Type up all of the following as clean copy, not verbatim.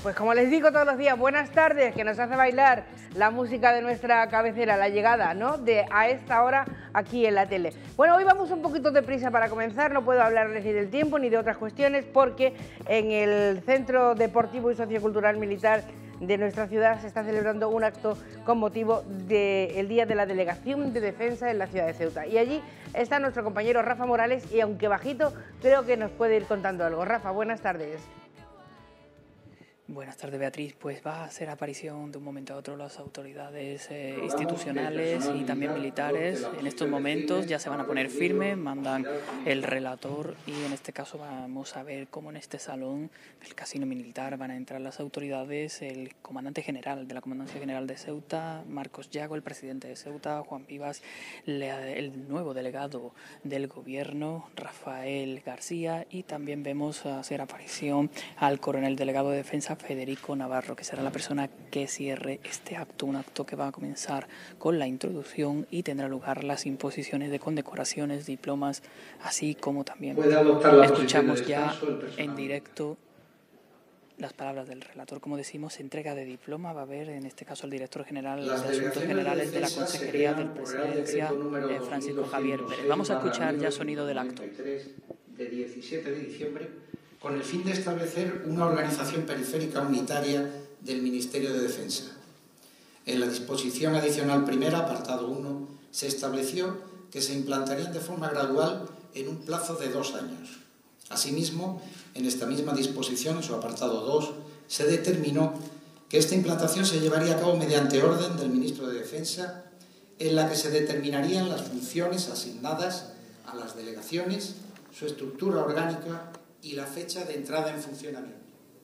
Pues como les digo todos los días, buenas tardes, que nos hace bailar la música de nuestra cabecera, la llegada, ¿no?, de a esta hora aquí en la tele. Bueno, hoy vamos un poquito deprisa para comenzar, no puedo hablarles ni del tiempo ni de otras cuestiones, porque en el Centro Deportivo y Sociocultural Militar de nuestra ciudad se está celebrando un acto con motivo del Día de la Delegación de Defensa en la ciudad de Ceuta. Y allí está nuestro compañero Rafa Morales y, aunque bajito, creo que nos puede ir contando algo. Rafa, buenas tardes. Buenas tardes, Beatriz. Pues va a hacer aparición de un momento a otro las autoridades institucionales y también militares. En estos momentos ya se van a poner firmes, mandan el relator, y en este caso vamos a ver cómo en este salón del Casino Militar van a entrar las autoridades, el comandante general de la Comandancia General de Ceuta, Marcos Yago, el presidente de Ceuta, Juan Vivas, el nuevo delegado del gobierno, Rafael García, y también vemos hacer aparición al coronel delegado de Defensa, Federico Navarro, que será la persona que cierre este acto, un acto que va a comenzar con la introducción y tendrá lugar las imposiciones de condecoraciones, diplomas, así como también escuchamos ya en directo las palabras del relator. Como decimos, entrega de diploma va a haber, en este caso, el director general de Asuntos Generales de la Consejería de Presidencia, Francisco Javier Pérez. Vamos a escuchar ya sonido del acto. De 17 de diciembre, con el fin de establecer una organización periférica unitaria del Ministerio de Defensa. En la disposición adicional primera, apartado 1, se estableció que se implantarían de forma gradual en un plazo de 2 años. Asimismo, en esta misma disposición, en su apartado 2, se determinó que esta implantación se llevaría a cabo mediante orden del Ministro de Defensa, en la que se determinarían las funciones asignadas a las delegaciones, su estructura orgánica y la fecha de entrada en funcionamiento.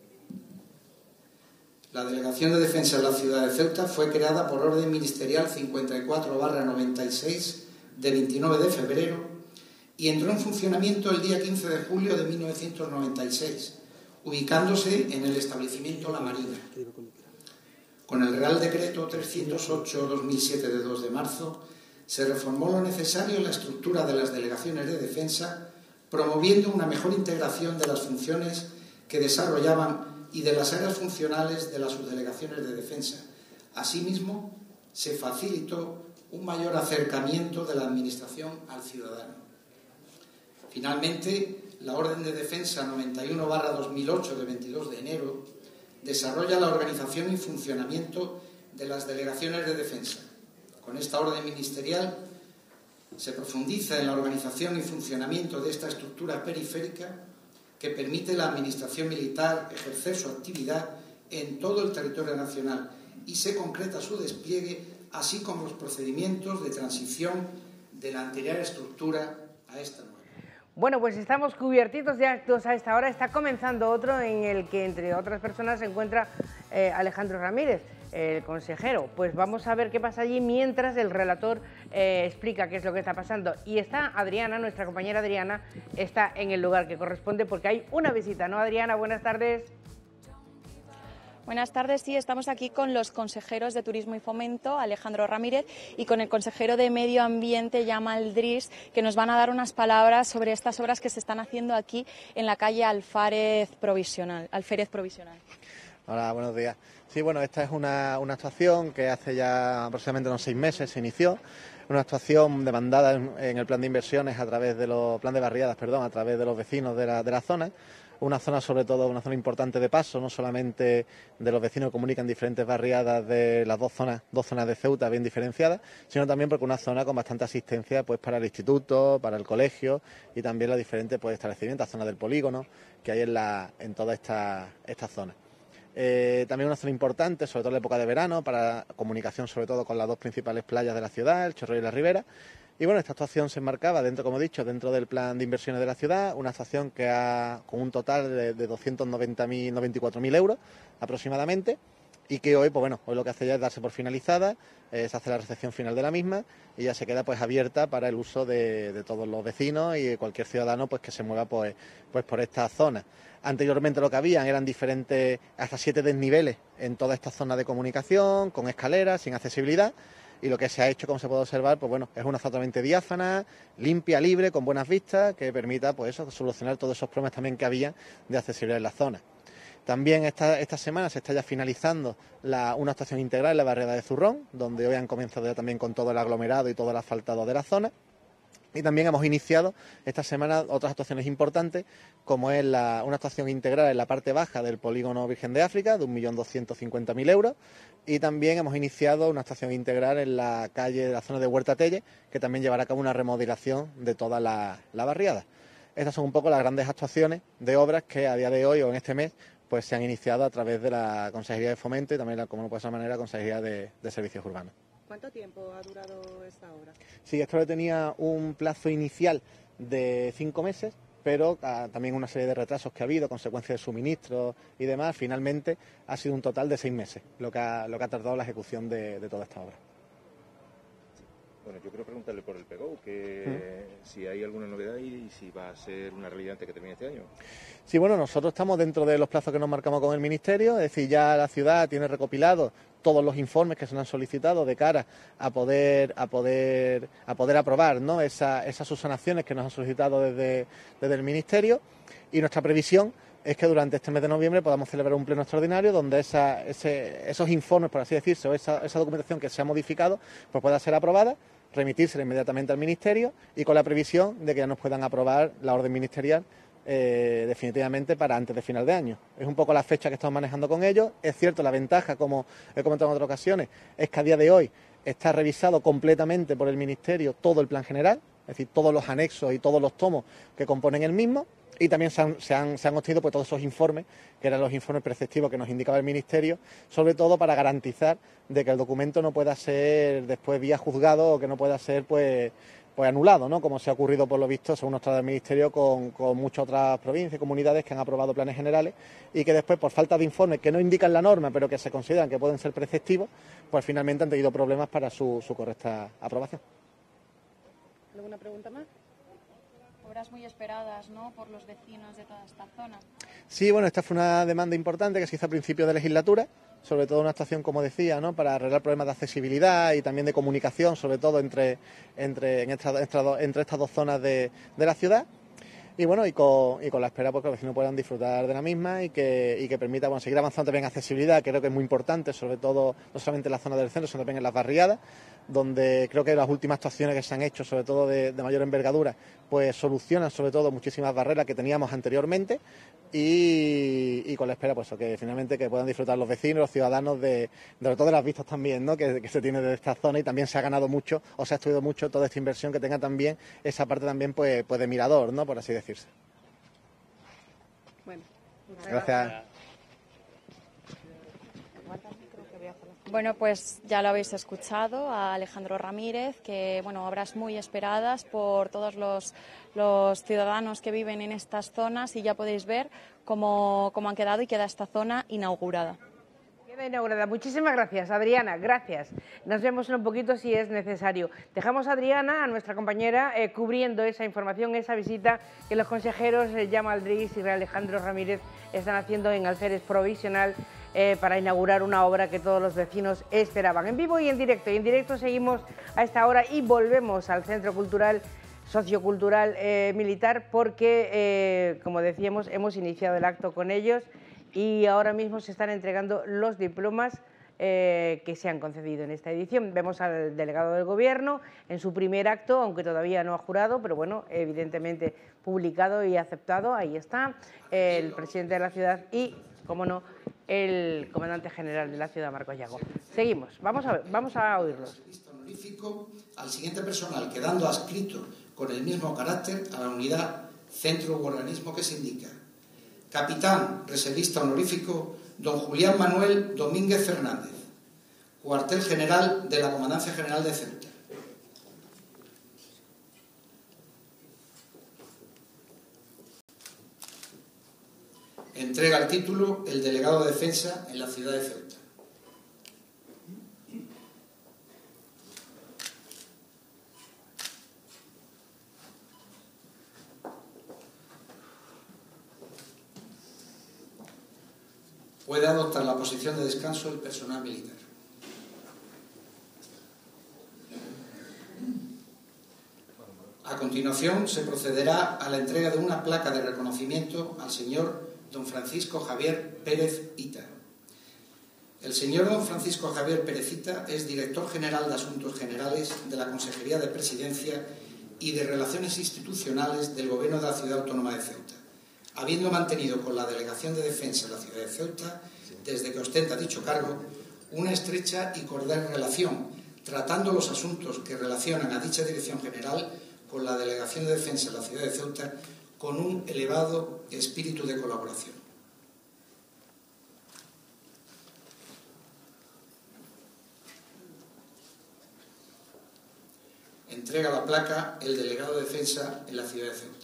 La Delegación de Defensa de la ciudad de Ceuta fue creada por orden ministerial 54/96 de 29 de febrero y entró en funcionamiento el día 15 de julio de 1996, ubicándose en el establecimiento La Marina. Con el Real Decreto 308/2007 de 2 de marzo, se reformó lo necesario en la estructura de las delegaciones de defensa, promoviendo una mejor integración de las funciones que desarrollaban y de las áreas funcionales de las subdelegaciones de defensa. Asimismo, se facilitó un mayor acercamiento de la Administración al ciudadano. Finalmente, la Orden de Defensa 91/2008 de 22 de enero desarrolla la organización y funcionamiento de las delegaciones de defensa. Con esta orden ministerial se profundiza en la organización y funcionamiento de esta estructura periférica que permite a la Administración militar ejercer su actividad en todo el territorio nacional y se concreta su despliegue, así como los procedimientos de transición de la anterior estructura a esta nueva. Bueno, pues estamos cubiertitos de actos a esta hora. Está comenzando otro en el que, entre otras personas, se encuentra Alejandro Ramírez, el consejero. Pues vamos a ver qué pasa allí mientras el relator explica qué es lo que está pasando. Y está Adriana, nuestra compañera Adriana, está en el lugar que corresponde porque hay una visita, ¿no, Adriana? Buenas tardes. Buenas tardes, sí, estamos aquí con los consejeros de Turismo y Fomento, Alejandro Ramírez, y con el consejero de Medio Ambiente, Yamal Dris, que nos van a dar unas palabras sobre estas obras que se están haciendo aquí en la calle Alférez Provisional. Hola, buenos días. Sí, bueno, esta es una actuación que hace ya aproximadamente unos 6 meses se inició, una actuación demandada en el plan de inversiones a través de los plan de barriadas, a través de los vecinos de la zona. Una zona, sobre todo, una zona importante de paso, no solamente de los vecinos que comunican diferentes barriadas de las dos zonas de Ceuta bien diferenciadas, sino también porque una zona con bastante asistencia pues para el instituto, para el colegio y también los diferentes establecimientos, zona del polígono que hay en toda esta zona. También una zona importante, sobre todo en la época de verano, para comunicación sobre todo con las dos principales playas de la ciudad, el Chorrero y la Ribera. Y bueno, esta actuación se enmarcaba dentro, como he dicho, dentro del plan de inversiones de la ciudad, una actuación que con un total de 294.000 euros aproximadamente, y que hoy, hoy lo que hace ya es darse por finalizada, se hace la recepción final de la misma y ya se queda abierta para el uso de todos los vecinos y de cualquier ciudadano que se mueva por esta zona. Anteriormente lo que habían eran diferentes, hasta 7 desniveles en toda esta zona de comunicación, con escaleras, sin accesibilidad. Y lo que se ha hecho, como se puede observar, es una zona totalmente diáfana, limpia, libre, con buenas vistas, que permita solucionar todos esos problemas también que había de accesibilidad en la zona. También esta semana se está ya finalizando una actuación integral en la barriada de Zurrón, donde hoy han comenzado ya también con todo el aglomerado y todo el asfaltado de la zona. Y también hemos iniciado esta semana otras actuaciones importantes, como es una actuación integral en la parte baja del polígono Virgen de África, de 1.250.000 euros. Y también hemos iniciado una actuación integral en la calle de la zona de Huerta Telle, que también llevará a cabo una remodelación de toda la barriada. Estas son un poco las grandes actuaciones de obras que a día de hoy o en este mes pues se han iniciado a través de la Consejería de Fomento y también, como no puede ser de otra manera, la Consejería de Servicios Urbanos. ¿Cuánto tiempo ha durado esta obra? Sí, esto tenía un plazo inicial de 5 meses, pero también una serie de retrasos que ha habido, consecuencia de suministros y demás. Finalmente ha sido un total de 6 meses lo que ha tardado la ejecución de toda esta obra. Bueno, yo quiero preguntarle por el PEGO, que si hay alguna novedad y si va a ser una realidad antes que termine este año. Sí, bueno, nosotros estamos dentro de los plazos que nos marcamos con el Ministerio, es decir, ya la ciudad tiene recopilado todos los informes que se nos han solicitado de cara a poder aprobar, ¿no?, esas subsanaciones que nos han solicitado desde el Ministerio, y nuestra previsión es que durante este mes de noviembre podamos celebrar un pleno extraordinario donde esos informes, por así decirse, o esa documentación que se ha modificado, pues pueda ser aprobada, remitírsela inmediatamente al Ministerio y con la previsión de que ya nos puedan aprobar la orden ministerial definitivamente para antes de final de año. Es un poco la fecha que estamos manejando con ellos. Es cierto, la ventaja, como he comentado en otras ocasiones, es que a día de hoy está revisado completamente por el Ministerio todo el plan general, es decir, todos los anexos y todos los tomos que componen el mismo. Y también se han obtenido pues todos esos informes, que eran los informes preceptivos que nos indicaba el Ministerio, sobre todo para garantizar de que el documento no pueda ser después vía juzgado o que no pueda ser pues anulado, ¿no?, como se ha ocurrido por lo visto, según nos trae el Ministerio, con muchas otras provincias y comunidades que han aprobado planes generales y que después, por falta de informes que no indican la norma, pero que se consideran que pueden ser preceptivos, pues finalmente han tenido problemas para su correcta aprobación. ¿Alguna pregunta más? Obras muy esperadas, ¿no?, por los vecinos de toda esta zona. Sí, bueno, esta fue una demanda importante que se hizo a principios de legislatura, sobre todo una actuación, como decía, ¿no?, para arreglar problemas de accesibilidad y también de comunicación, sobre todo entre estas dos zonas de la ciudad. Y bueno, y con la espera porque los vecinos puedan disfrutar de la misma y que permita seguir avanzando también en accesibilidad, que creo que es muy importante, sobre todo no solamente en la zona del centro, sino también en las barriadas, donde creo que las últimas actuaciones que se han hecho, sobre todo de mayor envergadura, pues solucionan sobre todo muchísimas barreras que teníamos anteriormente y con la espera pues que finalmente que puedan disfrutar los vecinos, los ciudadanos sobre todo de las vistas también, ¿no?, que se tiene de esta zona, y también se ha ganado mucho o se ha estudiado mucho toda esta inversión, que tenga también esa parte también pues de mirador, ¿no?, por así decirse. Bueno, gracias. Bueno, pues ya lo habéis escuchado a Alejandro Ramírez, que bueno, obras muy esperadas por todos los ciudadanos que viven en estas zonas, y ya podéis ver cómo han quedado y queda esta zona inaugurada. Queda inaugurada. Muchísimas gracias, Adriana, gracias. Nos vemos en un poquito si es necesario. Dejamos a Adriana, a nuestra compañera, cubriendo esa información, esa visita que los consejeros Yamal Driss y Alejandro Ramírez están haciendo en Alférez Provisional para inaugurar una obra que todos los vecinos esperaban. En vivo y en directo. Y en directo seguimos a esta hora y volvemos al Centro Cultural Sociocultural Militar porque, como decíamos, hemos iniciado el acto con ellos y ahora mismo se están entregando los diplomas que se han concedido en esta edición. Vemos al delegado del Gobierno en su primer acto, aunque todavía no ha jurado, pero bueno, evidentemente publicado y aceptado. Ahí está el presidente de la ciudad y, como no, el comandante general de la ciudad, Marcos Llago. Seguimos, vamos a oírlos. Honorífico al siguiente personal, quedando adscrito con el mismo carácter a la unidad, centro u organismo que se indica. Capitán reservista honorífico don Julián Manuel Domínguez Fernández, cuartel general de la Comandancia General de Ceuta. Entrega el título el delegado de Defensa en la ciudad de Ceuta. Puede adoptar la posición de descanso el personal militar. A continuación se procederá a la entrega de una placa de reconocimiento al señor don Francisco Javier Pérez Ita. El señor don Francisco Javier Pérez Ita es director general de Asuntos Generales de la Consejería de Presidencia y de Relaciones Institucionales del Gobierno de la Ciudad Autónoma de Ceuta, habiendo mantenido con la Delegación de Defensa de la ciudad de Ceuta, desde que ostenta dicho cargo, una estrecha y cordial relación, tratando los asuntos que relacionan a dicha Dirección General con la Delegación de Defensa de la ciudad de Ceuta con un elevado espíritu de colaboración. Entrega la placa el delegado de Defensa en la ciudad de Ceuta.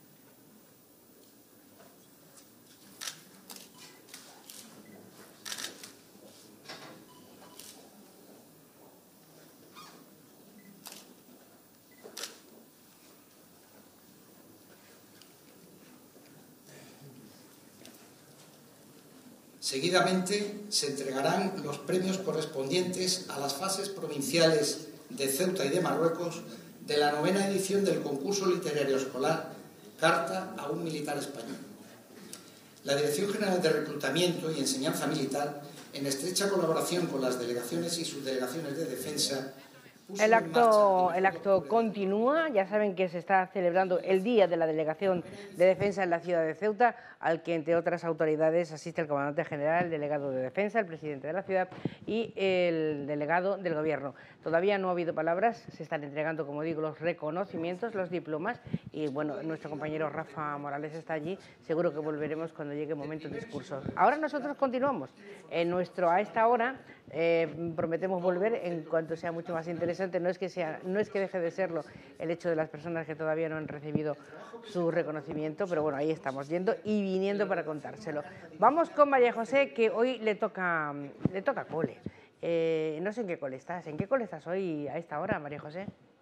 Seguidamente se entregarán los premios correspondientes a las fases provinciales de Ceuta y de Marruecos de la 9ª edición del concurso literario escolar Carta a un militar español. La Dirección General de Reclutamiento y Enseñanza Militar, en estrecha colaboración con las delegaciones y subdelegaciones de defensa, el acto continúa. Ya saben que se está celebrando el Día de la Delegación de Defensa en la ciudad de Ceuta, al que, entre otras autoridades, asiste el comandante general, el delegado de Defensa, el presidente de la ciudad y el delegado del Gobierno. Todavía no ha habido palabras, se están entregando, como digo, los reconocimientos, los diplomas, y bueno, nuestro compañero Rafa Morales está allí, seguro que volveremos cuando llegue el momento de discursos. Ahora nosotros continuamos en nuestro A esta hora, prometemos volver en cuanto sea mucho más interesante. No es que deje de serlo el hecho de las personas que todavía no han recibido su reconocimiento, pero bueno, ahí estamos yendo y viniendo para contárselo. Vamos con María José, que hoy le toca cole. No sé en qué cole estás. ¿En qué cole estás hoy a esta hora, María José?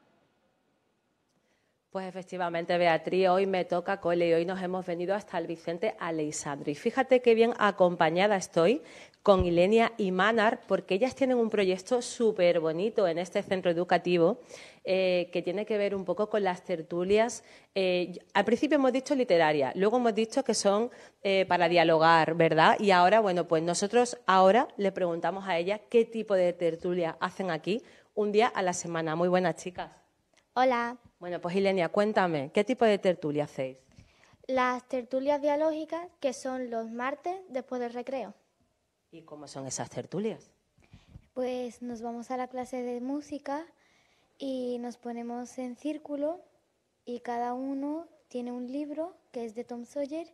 Pues efectivamente, Beatriz, hoy me toca cole y hoy nos hemos venido hasta el Vicente Aleixandri. Fíjate qué bien acompañada estoy con Ilenia y Manar, porque ellas tienen un proyecto súper bonito en este centro educativo que tiene que ver un poco con las tertulias. Al principio hemos dicho literaria, luego hemos dicho que son para dialogar, ¿verdad? Y ahora, bueno, pues nosotros ahora le preguntamos a ellas qué tipo de tertulia hacen aquí un día a la semana. Muy buenas, chicas. Hola. Bueno, pues Ilenia, cuéntame, ¿qué tipo de tertulia hacéis? Las tertulias dialógicas, que son los martes después del recreo. ¿Y cómo son esas tertulias? Pues nos vamos a la clase de música y nos ponemos en círculo y cada uno tiene un libro que es de Tom Sawyer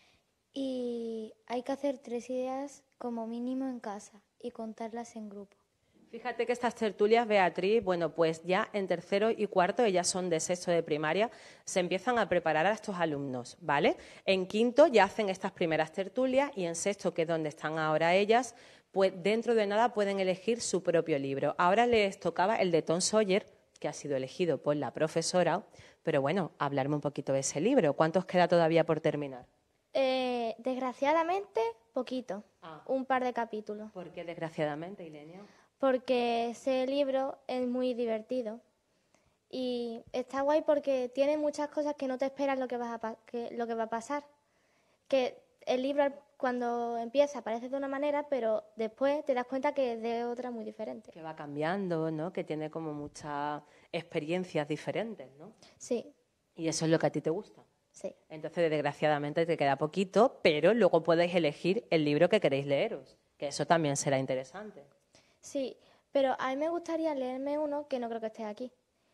y hay que hacer 3 ideas como mínimo en casa y contarlas en grupo. Fíjate que estas tertulias, Beatriz, bueno, pues ya en tercero y cuarto, ellas son de sexto de primaria, se empiezan a preparar a estos alumnos, ¿vale? En quinto ya hacen estas primeras tertulias y en sexto, que es donde están ahora ellas, pues dentro de nada pueden elegir su propio libro. Ahora les tocaba el de Tom Sawyer, que ha sido elegido por la profesora, pero bueno, hablarme un poquito de ese libro. ¿Cuántos queda todavía por terminar? Desgraciadamente, poquito, un par de capítulos. ¿Por qué desgraciadamente, Ilenia? Porque ese libro es muy divertido y está guay porque tiene muchas cosas que no te esperas lo que va a pasar. Que el libro cuando empieza parece de una manera, pero después te das cuenta que es de otra muy diferente. Que va cambiando, ¿no? Que tiene como muchas experiencias diferentes, ¿no? Sí. ¿Y eso es lo que a ti te gusta? Sí. Entonces, desgraciadamente, te queda poquito, pero luego podéis elegir el libro que queréis leeros, que eso también será interesante. Sí, pero a mí me gustaría leerme uno que no creo que esté aquí.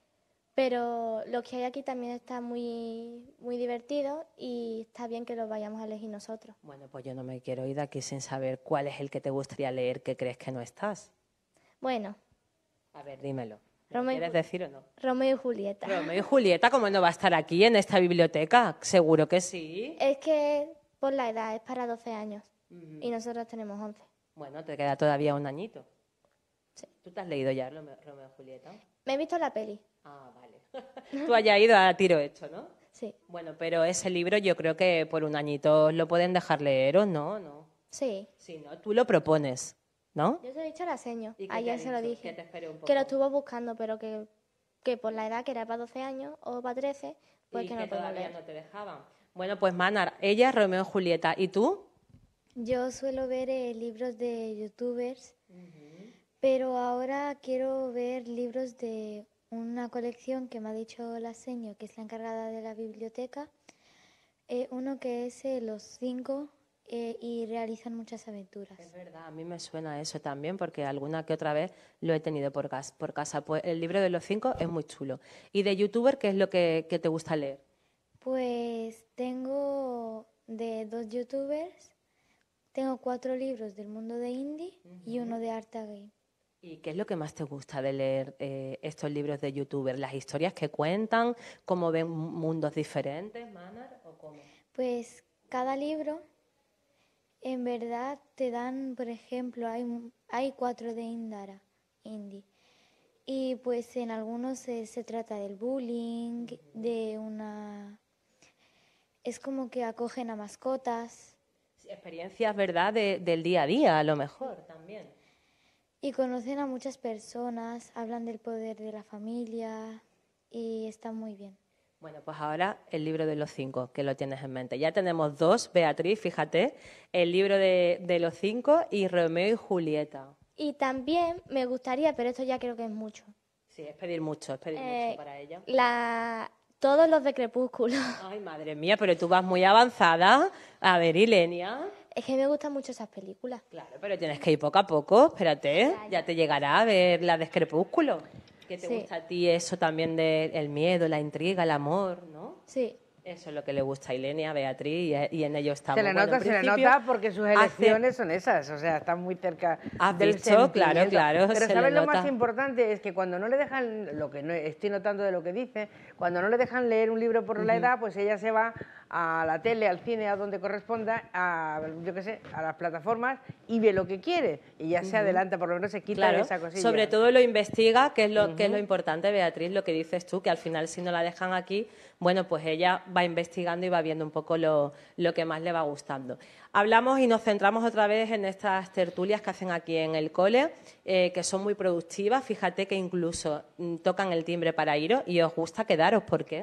Pero lo que hay aquí también está muy, muy divertido y está bien que lo vayamos a elegir nosotros. Bueno, pues yo no me quiero ir de aquí sin saber cuál es el que te gustaría leer que crees que no estás. Bueno. A ver, dímelo. ¿Quieres decir o no? Romeo y Julieta. Romeo y Julieta, ¿cómo no va a estar aquí en esta biblioteca? Seguro que sí. Es que por la edad es para 12 años y nosotros tenemos 11. Bueno, te queda todavía un añito. Sí. ¿Tú te has leído ya Romeo y Julieta? Me he visto la peli. Ah, vale. Tú hayas ido a tiro hecho, ¿no? Sí. Bueno, pero ese libro yo creo que por un añito lo pueden dejar leer, ¿o no? ¿No? Sí. Sí, ¿no? Tú lo propones, ¿no? Yo se lo he dicho a la seño. ¿Y qué ayer te se ha lo dicho? dije. Que te espere un poco. Que lo estuvo buscando, pero que por la edad, que era para 12 años o para 13, pues y que no que podía todavía leer. no te dejaban. Bueno, pues Manar, ella, Romeo y Julieta. ¿Y tú? Yo suelo ver libros de youtubers, pero ahora quiero ver libros de una colección que me ha dicho la seño, que es la encargada de la biblioteca, uno que es Los Cinco, y realizan muchas aventuras. Es verdad, a mí me suena eso también, porque alguna que otra vez lo he tenido por casa. Pues el libro de Los Cinco es muy chulo. ¿Y de youtuber qué es lo que te gusta leer? Pues tengo de 2 youtubers, tengo 4 libros del mundo de indie y uno de Arta Game. ¿Y qué es lo que más te gusta de leer estos libros de youtuber? ¿Las historias que cuentan? ¿Cómo ven mundos diferentes, Manar? ¿O cómo? Pues cada libro, en verdad, te dan, por ejemplo, hay 4 de indie. Y pues en algunos se trata del bullying, es como que acogen a mascotas. Experiencias, ¿verdad?, del día a día, a lo mejor, también. Y conocen a muchas personas, hablan del poder de la familia y está muy bien. Bueno, pues ahora el libro de Los Cinco, que lo tienes en mente. Ya tenemos 2, Beatriz, fíjate, el libro de Los Cinco y Romeo y Julieta. Y también me gustaría, pero esto ya creo que es mucho. Sí, es pedir mucho para ella. Todos los de Crepúsculo. Ay, madre mía, pero tú vas muy avanzada. A ver, Ilenia. Es que me gustan mucho esas películas. Claro, pero tienes que ir poco a poco, espérate, ya te llegará a ver la de Crepúsculo. ¿Qué te gusta a ti eso también del miedo, la intriga, el amor, no? Sí. Eso es lo que le gusta a Ilenia, a Beatriz, y en ello estamos. Se le nota porque sus elecciones son esas, o sea, están muy cerca del sentimiento. Claro, pero se ¿sabes le lo nota. más importante? Es que cuando no le dejan, lo que no estoy notando de lo que dice, cuando no le dejan leer un libro por la edad, pues ella se va a la tele, al cine, a donde corresponda, yo qué sé, a las plataformas y ve lo que quiere y ya se adelanta, por lo menos se quita esa cosilla. Sobre todo lo investiga, que es lo importante, Beatriz, lo que dices tú, que al final si no la dejan aquí, bueno, pues ella va investigando y va viendo un poco lo que más le va gustando. Hablamos y nos centramos otra vez en estas tertulias que hacen aquí en el cole, que son muy productivas. Fíjate que incluso tocan el timbre para iros y os gusta quedaros. ¿Por qué?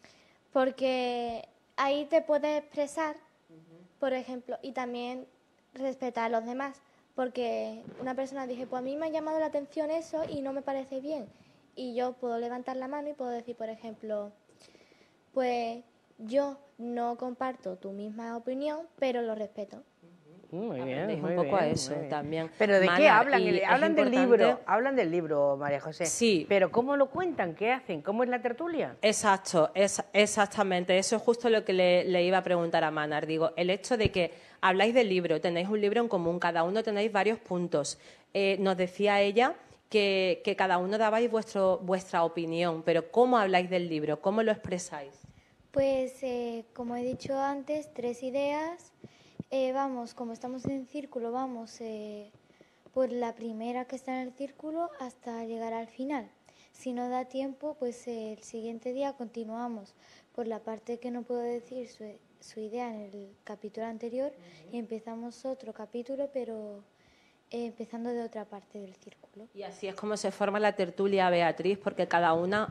Porque ahí te puedes expresar, por ejemplo, y también respetar a los demás. Porque una persona dice, pues a mí me ha llamado la atención eso y no me parece bien. Y yo puedo levantar la mano y puedo decir, por ejemplo, pues yo no comparto tu misma opinión, pero lo respeto. Muy bien, un poco a eso también. ¿Pero de qué hablan? Hablan del libro, María José. Sí. ¿Pero cómo lo cuentan? ¿Qué hacen? ¿Cómo es la tertulia? Exacto, exactamente. Eso es justo lo que le iba a preguntar a Manar. Digo, el hecho de que habláis del libro, tenéis un libro en común, cada uno tenéis varios puntos. Nos decía ella que cada uno dabais vuestra opinión, pero ¿cómo habláis del libro? ¿Cómo lo expresáis? Pues, como he dicho antes, 3 ideas. Como estamos en círculo, vamos por la primera que está en el círculo hasta llegar al final. Si no da tiempo, pues el siguiente día continuamos por la parte que no puedo decir su idea en el capítulo anterior y empezamos otro capítulo, pero empezando de otra parte del círculo. Y así es como se forma la tertulia, Beatriz, porque cada uno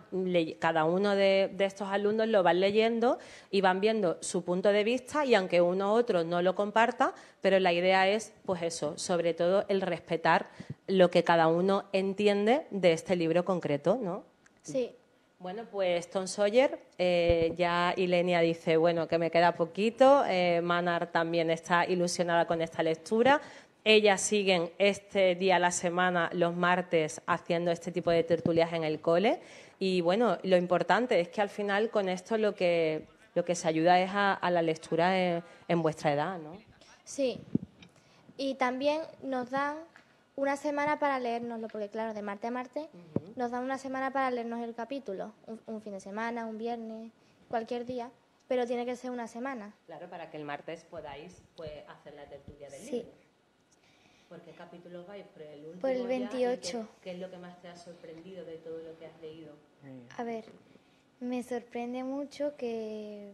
de estos alumnos lo van leyendo y van viendo su punto de vista y aunque uno u otro no lo comparta, pero la idea es, pues eso, sobre todo el respetar lo que cada uno entiende de este libro concreto, ¿no? Sí. Bueno, pues Tom Sawyer, ya Ilenia dice, bueno, que me queda poquito, Manar también está ilusionada con esta lectura. Ellas siguen este día a la semana, los martes, haciendo este tipo de tertulias en el cole. Y bueno, lo importante es que al final con esto lo que se ayuda es a la lectura en vuestra edad, ¿no? Sí. Y también nos dan una semana para leérnoslo, porque claro, de martes a martes nos dan una semana para leernos el capítulo. Un fin de semana, un viernes, cualquier día, pero tiene que ser una semana. Claro, para que el martes podáis hacer la tertulia del libro. ¿Por qué capítulo vais? ¿Por el último? Por el 28. ¿Qué es lo que más te ha sorprendido de todo lo que has leído? A ver, me sorprende mucho que...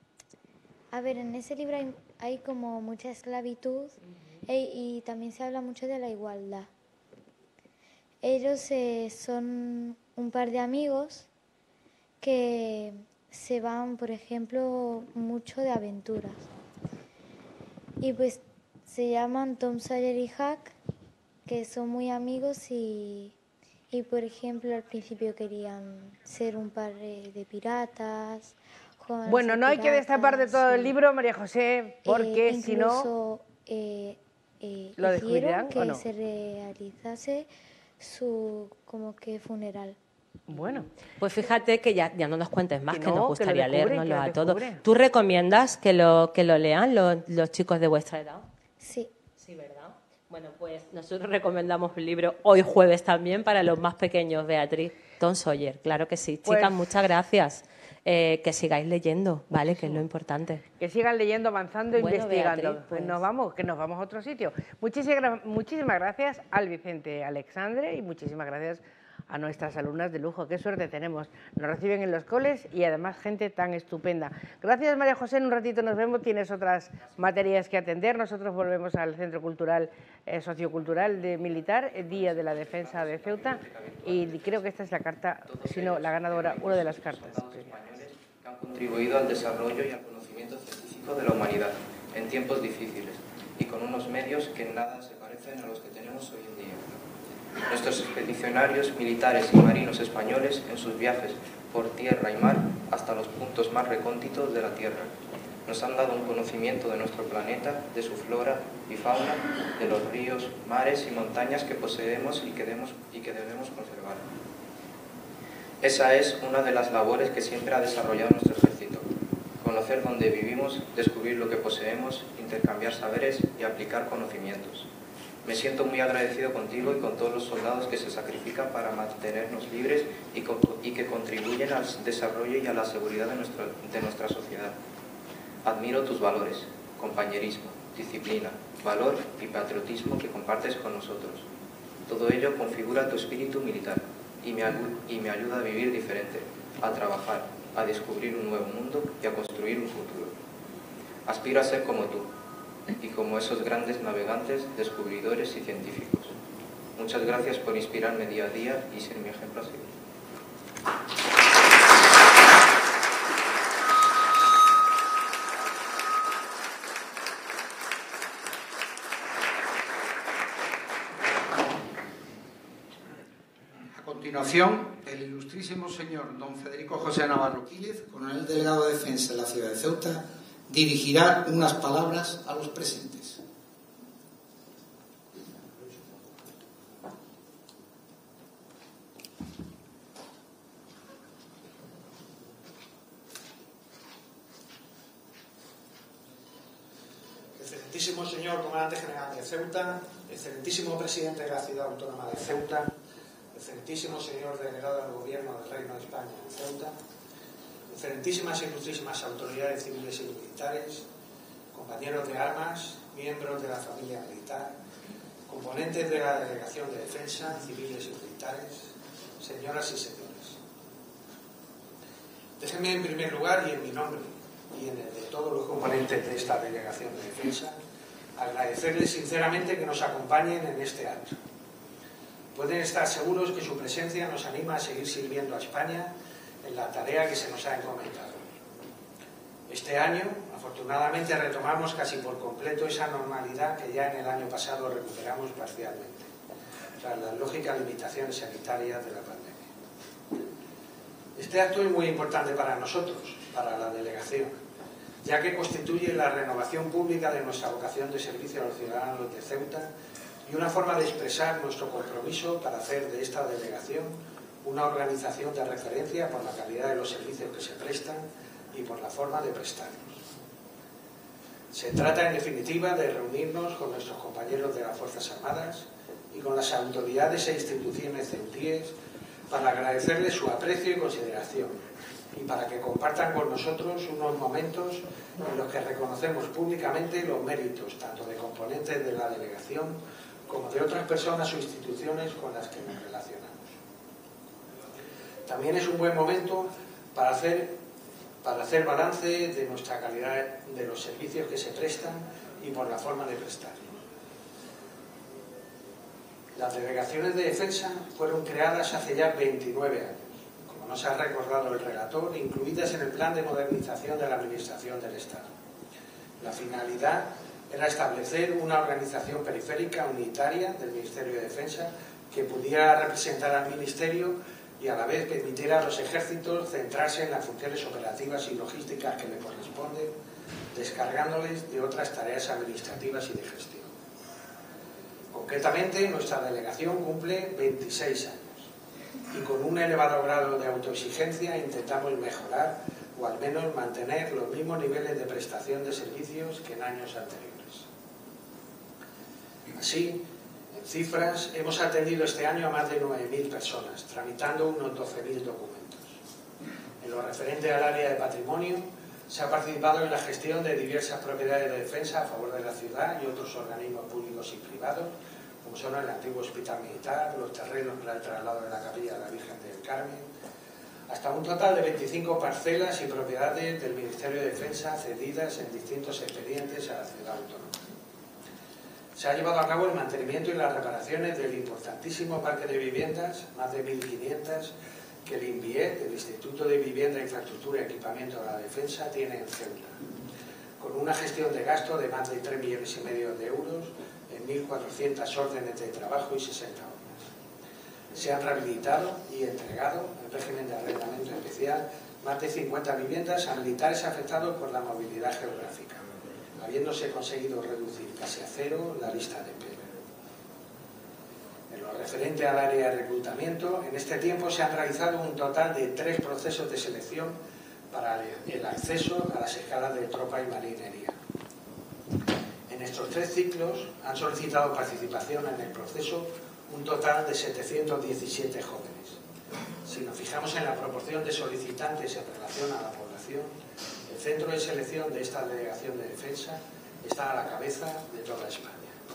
A ver, en ese libro hay como mucha esclavitud y también se habla mucho de la igualdad. Ellos son un par de amigos que se van, por ejemplo, mucho de aventuras. Y pues se llaman Tom Sawyer y Huck, que son muy amigos y por ejemplo, al principio querían ser un par de piratas. Bueno, no hay que destapar de todo el libro, María José, porque si no... ¿lo descubrirán que o no? se realizase su como que funeral. Bueno. Pues fíjate que ya no nos cuentes más, que no, nos gustaría que lo descubre, leérnoslo que a lo todos. descubre. ¿Tú recomiendas que lo lean los chicos de vuestra edad? Sí. Sí, ¿verdad? Bueno, pues nosotros recomendamos un libro hoy jueves también para los más pequeños, Beatriz. Tom Sawyer, claro que sí. Pues, chicas, muchas gracias. Que sigáis leyendo, ¿vale? Que es lo importante. Que sigan leyendo, avanzando, Bueno, investigando. Beatriz, pues. Que nos vamos a otro sitio. Muchísimas gracias al Vicente Alexandre y muchísimas gracias a nuestras alumnas de lujo. Qué suerte tenemos. Nos reciben en los coles y además gente tan estupenda. Gracias, María José. En un ratito nos vemos. Tienes otras materias que atender. Nosotros volvemos al Centro Cultural Sociocultural de Militar, el Día de la Defensa de Ceuta. Y creo que esta es la carta, si no, la ganadora, una de las cartas. Que han contribuido al desarrollo y al conocimiento científico de la humanidad en tiempos difíciles y con unos medios que en nada se parecen a los que tenemos hoy en día. Nuestros expedicionarios militares y marinos españoles en sus viajes por tierra y mar hasta los puntos más recónditos de la Tierra nos han dado un conocimiento de nuestro planeta, de su flora y fauna, de los ríos, mares y montañas que poseemos y que debemos conservar. Esa es una de las labores que siempre ha desarrollado nuestro ejército: conocer dónde vivimos, descubrir lo que poseemos, intercambiar saberes y aplicar conocimientos. Me siento muy agradecido contigo y con todos los soldados que se sacrifican para mantenernos libres y que contribuyen al desarrollo y a la seguridad de nuestra sociedad. Admiro tus valores, compañerismo, disciplina, valor y patriotismo que compartes con nosotros. Todo ello configura tu espíritu militar y me ayuda a vivir diferente, a trabajar, a descubrir un nuevo mundo y a construir un futuro. Aspiro a ser como tú y como esos grandes navegantes, descubridores y científicos. Muchas gracias por inspirarme día a día y ser mi ejemplo a seguir. A continuación, el ilustrísimo señor don Federico José Navarro Quílez, coronel delegado de Defensa en la ciudad de Ceuta, dirigirá unas palabras a los presentes. Excelentísimo señor comandante general de Ceuta, excelentísimo presidente de la ciudad autónoma de Ceuta, excelentísimo señor delegado del Gobierno del Reino de España en Ceuta, excelentísimas y ilustrísimas autoridades civiles y militares, compañeros de armas, miembros de la familia militar, componentes de la Delegación de Defensa, civiles y militares, señoras y señores. Déjenme en primer lugar y en mi nombre y en el de todos los componentes de esta Delegación de Defensa agradecerles sinceramente que nos acompañen en este acto. Pueden estar seguros que su presencia nos anima a seguir sirviendo a España en la tarea que se nos ha encomendado. Este año, afortunadamente, retomamos casi por completo esa normalidad que ya en el año pasado recuperamos parcialmente, tras las lógicas limitaciones sanitarias de la pandemia. Este acto es muy importante para nosotros, para la delegación, ya que constituye la renovación pública de nuestra vocación de servicio a los ciudadanos de Ceuta y una forma de expresar nuestro compromiso para hacer de esta delegación una organización de referencia por la calidad de los servicios que se prestan y por la forma de prestarlos. Se trata, en definitiva, de reunirnos con nuestros compañeros de las Fuerzas Armadas y con las autoridades e instituciones ceutíes para agradecerles su aprecio y consideración y para que compartan con nosotros unos momentos en los que reconocemos públicamente los méritos tanto de componentes de la delegación como de otras personas o instituciones con las que nos relacionamos. También es un buen momento para hacer balance de nuestra calidad de los servicios que se prestan y por la forma de prestarlos. Las delegaciones de defensa fueron creadas hace ya 29 años, como como nos ha recordado el relator, incluidas en el Plan de Modernización de la Administración del Estado. La finalidad era establecer una organización periférica unitaria del Ministerio de Defensa que pudiera representar al Ministerio y a la vez permitiera a los ejércitos centrarse en las funciones operativas y logísticas que le corresponden, descargándoles de otras tareas administrativas y de gestión. Concretamente, nuestra delegación cumple 26 años y con un elevado grado de autoexigencia intentamos mejorar o al menos mantener los mismos niveles de prestación de servicios que en años anteriores. Así, en cifras, hemos atendido este año a más de 9.000 personas, tramitando unos 12.000 documentos. En lo referente al área de patrimonio, se ha participado en la gestión de diversas propiedades de defensa a favor de la ciudad y otros organismos públicos y privados, como son el antiguo Hospital Militar, los terrenos para el traslado de la Capilla de la Virgen del Carmen, hasta un total de 25 parcelas y propiedades del Ministerio de Defensa cedidas en distintos expedientes a la ciudad autónoma. Se ha llevado a cabo el mantenimiento y las reparaciones del importantísimo parque de viviendas, más de 1.500, que el INVIED, el Instituto de Vivienda, Infraestructura y Equipamiento de la Defensa, tiene en Ceuta, con una gestión de gasto de más de 3,5 millones de euros en 1.400 órdenes de trabajo y 60 obras. Se han rehabilitado y entregado, en régimen de arrendamiento especial, más de 50 viviendas a militares afectados por la movilidad geográfica, habiéndose conseguido reducir casi a cero la lista de espera. En lo referente al área de reclutamiento, en este tiempo se han realizado un total de 3 procesos de selección para el acceso a las escalas de tropa y marinería. En estos 3 ciclos han solicitado participación en el proceso un total de 717 jóvenes. Si nos fijamos en la proporción de solicitantes en relación a la población, el centro de selección de esta delegación de defensa está a la cabeza de toda España.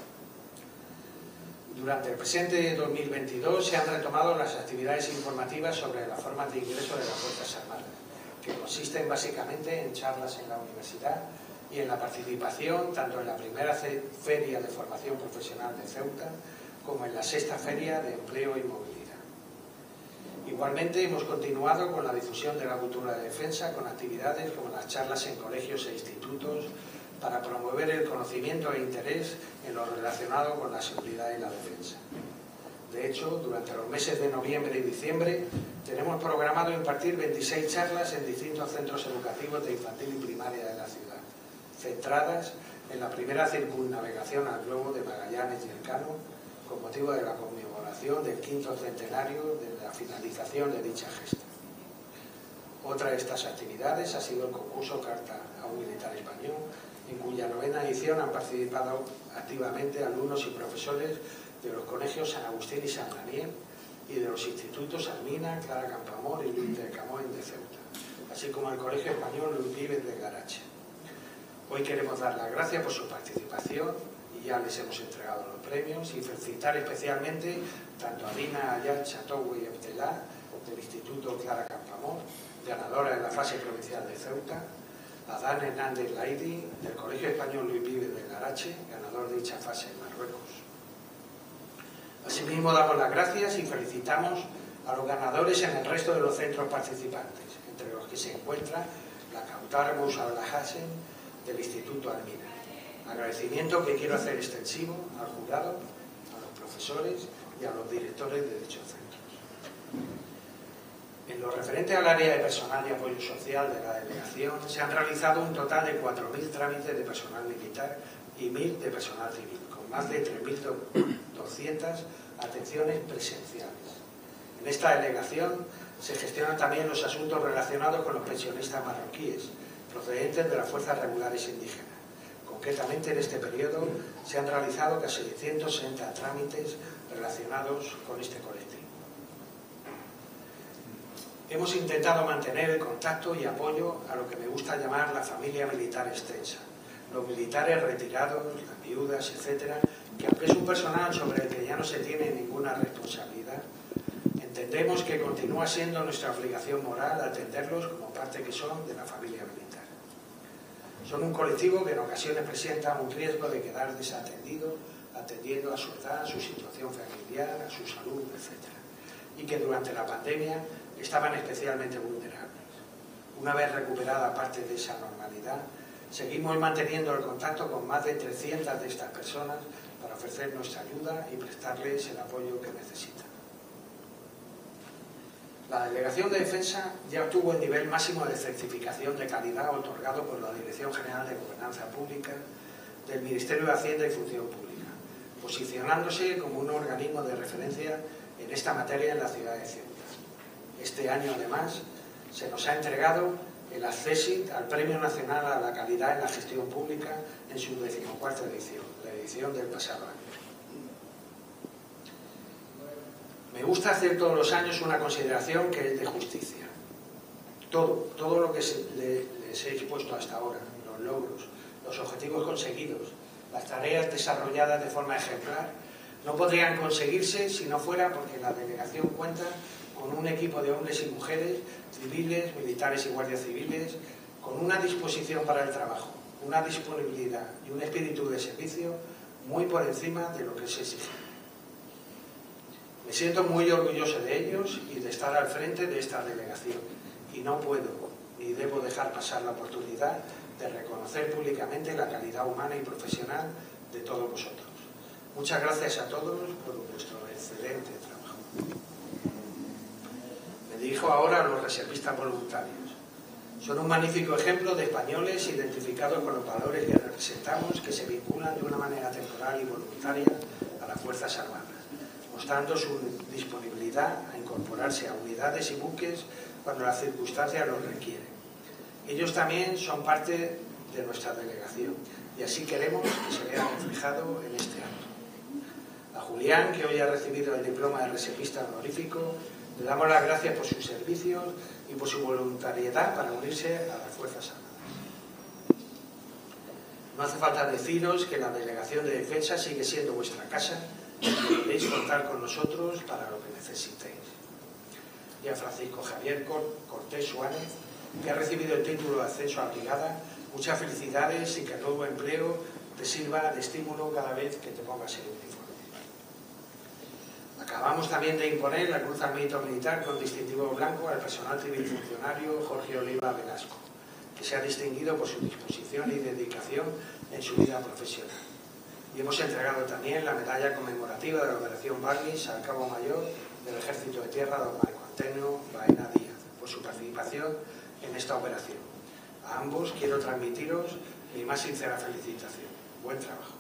Durante el presente 2022 se han retomado las actividades informativas sobre las formas de ingreso de las Fuerzas Armadas, que consisten básicamente en charlas en la universidad y en la participación tanto en la primera feria de formación profesional de Ceuta como en la 6ª feria de empleo y movilidad. Igualmente hemos continuado con la difusión de la cultura de defensa con actividades como las charlas en colegios e institutos para promover el conocimiento e interés en lo relacionado con la seguridad y la defensa. De hecho, durante los meses de noviembre y diciembre tenemos programado impartir 26 charlas en distintos centros educativos de infantil y primaria de la ciudad, centradas en la primera circunnavegación al globo de Magallanes y Elcano, con motivo de la conmemoración del 5º centenario de la finalización de dicha gesta. Otra de estas actividades ha sido el concurso Carta a un Militar Español, en cuya 9ª edición han participado activamente alumnos y profesores de los colegios San Agustín y San Daniel y de los institutos Almina, Clara Campoamor y Luis de Camoen de Ceuta, así como el Colegio Español Luis Vives de Garache. Hoy queremos dar las gracias por su participación y ya les hemos entregado los premios y felicitar especialmente tanto a Dina Ayat Chatowe y Abdelá del Instituto Clara Campoamor, ganadora en la fase provincial de Ceuta, a Dan Hernández Laidi del Colegio Español Luis Vives de Garache, ganador de dicha fase en Marruecos. Asimismo damos las gracias y felicitamos a los ganadores en el resto de los centros participantes, entre los que se encuentra la Kautar Moussa Al-Hassan del Instituto Almina. Agradecimiento que quiero hacer extensivo al jurado, a los profesores y a los directores de dichos centros. En lo referente al área de personal y apoyo social de la delegación, se han realizado un total de 4.000 trámites de personal militar y 1.000 de personal civil, con más de 3.200 atenciones presenciales. En esta delegación se gestionan también los asuntos relacionados con los pensionistas marroquíes, procedentes de las fuerzas regulares indígenas. Concretamente, en este periodo se han realizado casi 160 trámites relacionados con este colectivo. Hemos intentado mantener el contacto y apoyo a lo que me gusta llamar la familia militar extensa, los militares retirados, las viudas, etcétera, que aunque es un personal sobre el que ya no se tiene ninguna responsabilidad, entendemos que continúa siendo nuestra obligación moral atenderlos como parte que son de la familia militar. Son un colectivo que en ocasiones presenta un riesgo de quedar desatendido, atendiendo a su edad, a su situación familiar, a su salud, etcétera, y que durante la pandemia estaban especialmente vulnerables. Una vez recuperada parte de esa normalidad, seguimos manteniendo el contacto con más de 300 de estas personas para ofrecer nuestra ayuda y prestarles el apoyo que necesitan. La Delegación de Defensa ya obtuvo el nivel máximo de certificación de calidad otorgado por la Dirección General de Gobernanza Pública del Ministerio de Hacienda y Función Pública, posicionándose como un organismo de referencia en esta materia en la ciudad de Ceuta. Este año, además, se nos ha entregado el accésit al Premio Nacional a la Calidad en la Gestión Pública en su 14ª edición, la edición del pasado año. Me gusta hacer todos los años una consideración que es de justicia. Todo lo que les he expuesto hasta ahora, los logros, los objetivos conseguidos, las tareas desarrolladas de forma ejemplar, no podrían conseguirse si no fuera porque la delegación cuenta con un equipo de hombres y mujeres, civiles, militares y guardias civiles, con una disposición para el trabajo, una disponibilidad y un espíritu de servicio muy por encima de lo que se exige. Me siento muy orgulloso de ellos y de estar al frente de esta delegación, y no puedo ni debo dejar pasar la oportunidad de reconocer públicamente la calidad humana y profesional de todos vosotros. Muchas gracias a todos por vuestro excelente trabajo. Me dirijo ahora a los reservistas voluntarios. Son un magnífico ejemplo de españoles identificados con los valores que representamos, que se vinculan de una manera temporal y voluntaria a las Fuerzas Armadas, mostrando su disponibilidad a incorporarse a unidades y buques cuando las circunstancias lo requieren. Ellos también son parte de nuestra delegación y así queremos que se vea reflejado en este acto. A Julián, que hoy ha recibido el diploma de reservista honorífico, le damos las gracias por sus servicios y por su voluntariedad para unirse a las Fuerzas Armadas. No hace falta deciros que la Delegación de Defensa sigue siendo vuestra casa y podéis contar con nosotros para lo que necesitéis. Y a Francisco Javier Cortés Suárez, que ha recibido el título de ascenso a brigada, muchas felicidades y que el nuevo empleo te sirva de estímulo cada vez que te pongas el uniforme. Acabamos también de imponer la Cruz al Mérito Militar con distintivo blanco al personal civil funcionario Jorge Oliva Velasco, que se ha distinguido por su disposición y dedicación en su vida profesional. Y hemos entregado también la medalla conmemorativa de la Operación Barnis al Cabo Mayor del Ejército de Tierra, don Marco Antonio Baena Díaz, por su participación en esta operación. A ambos quiero transmitiros mi más sincera felicitación. Buen trabajo.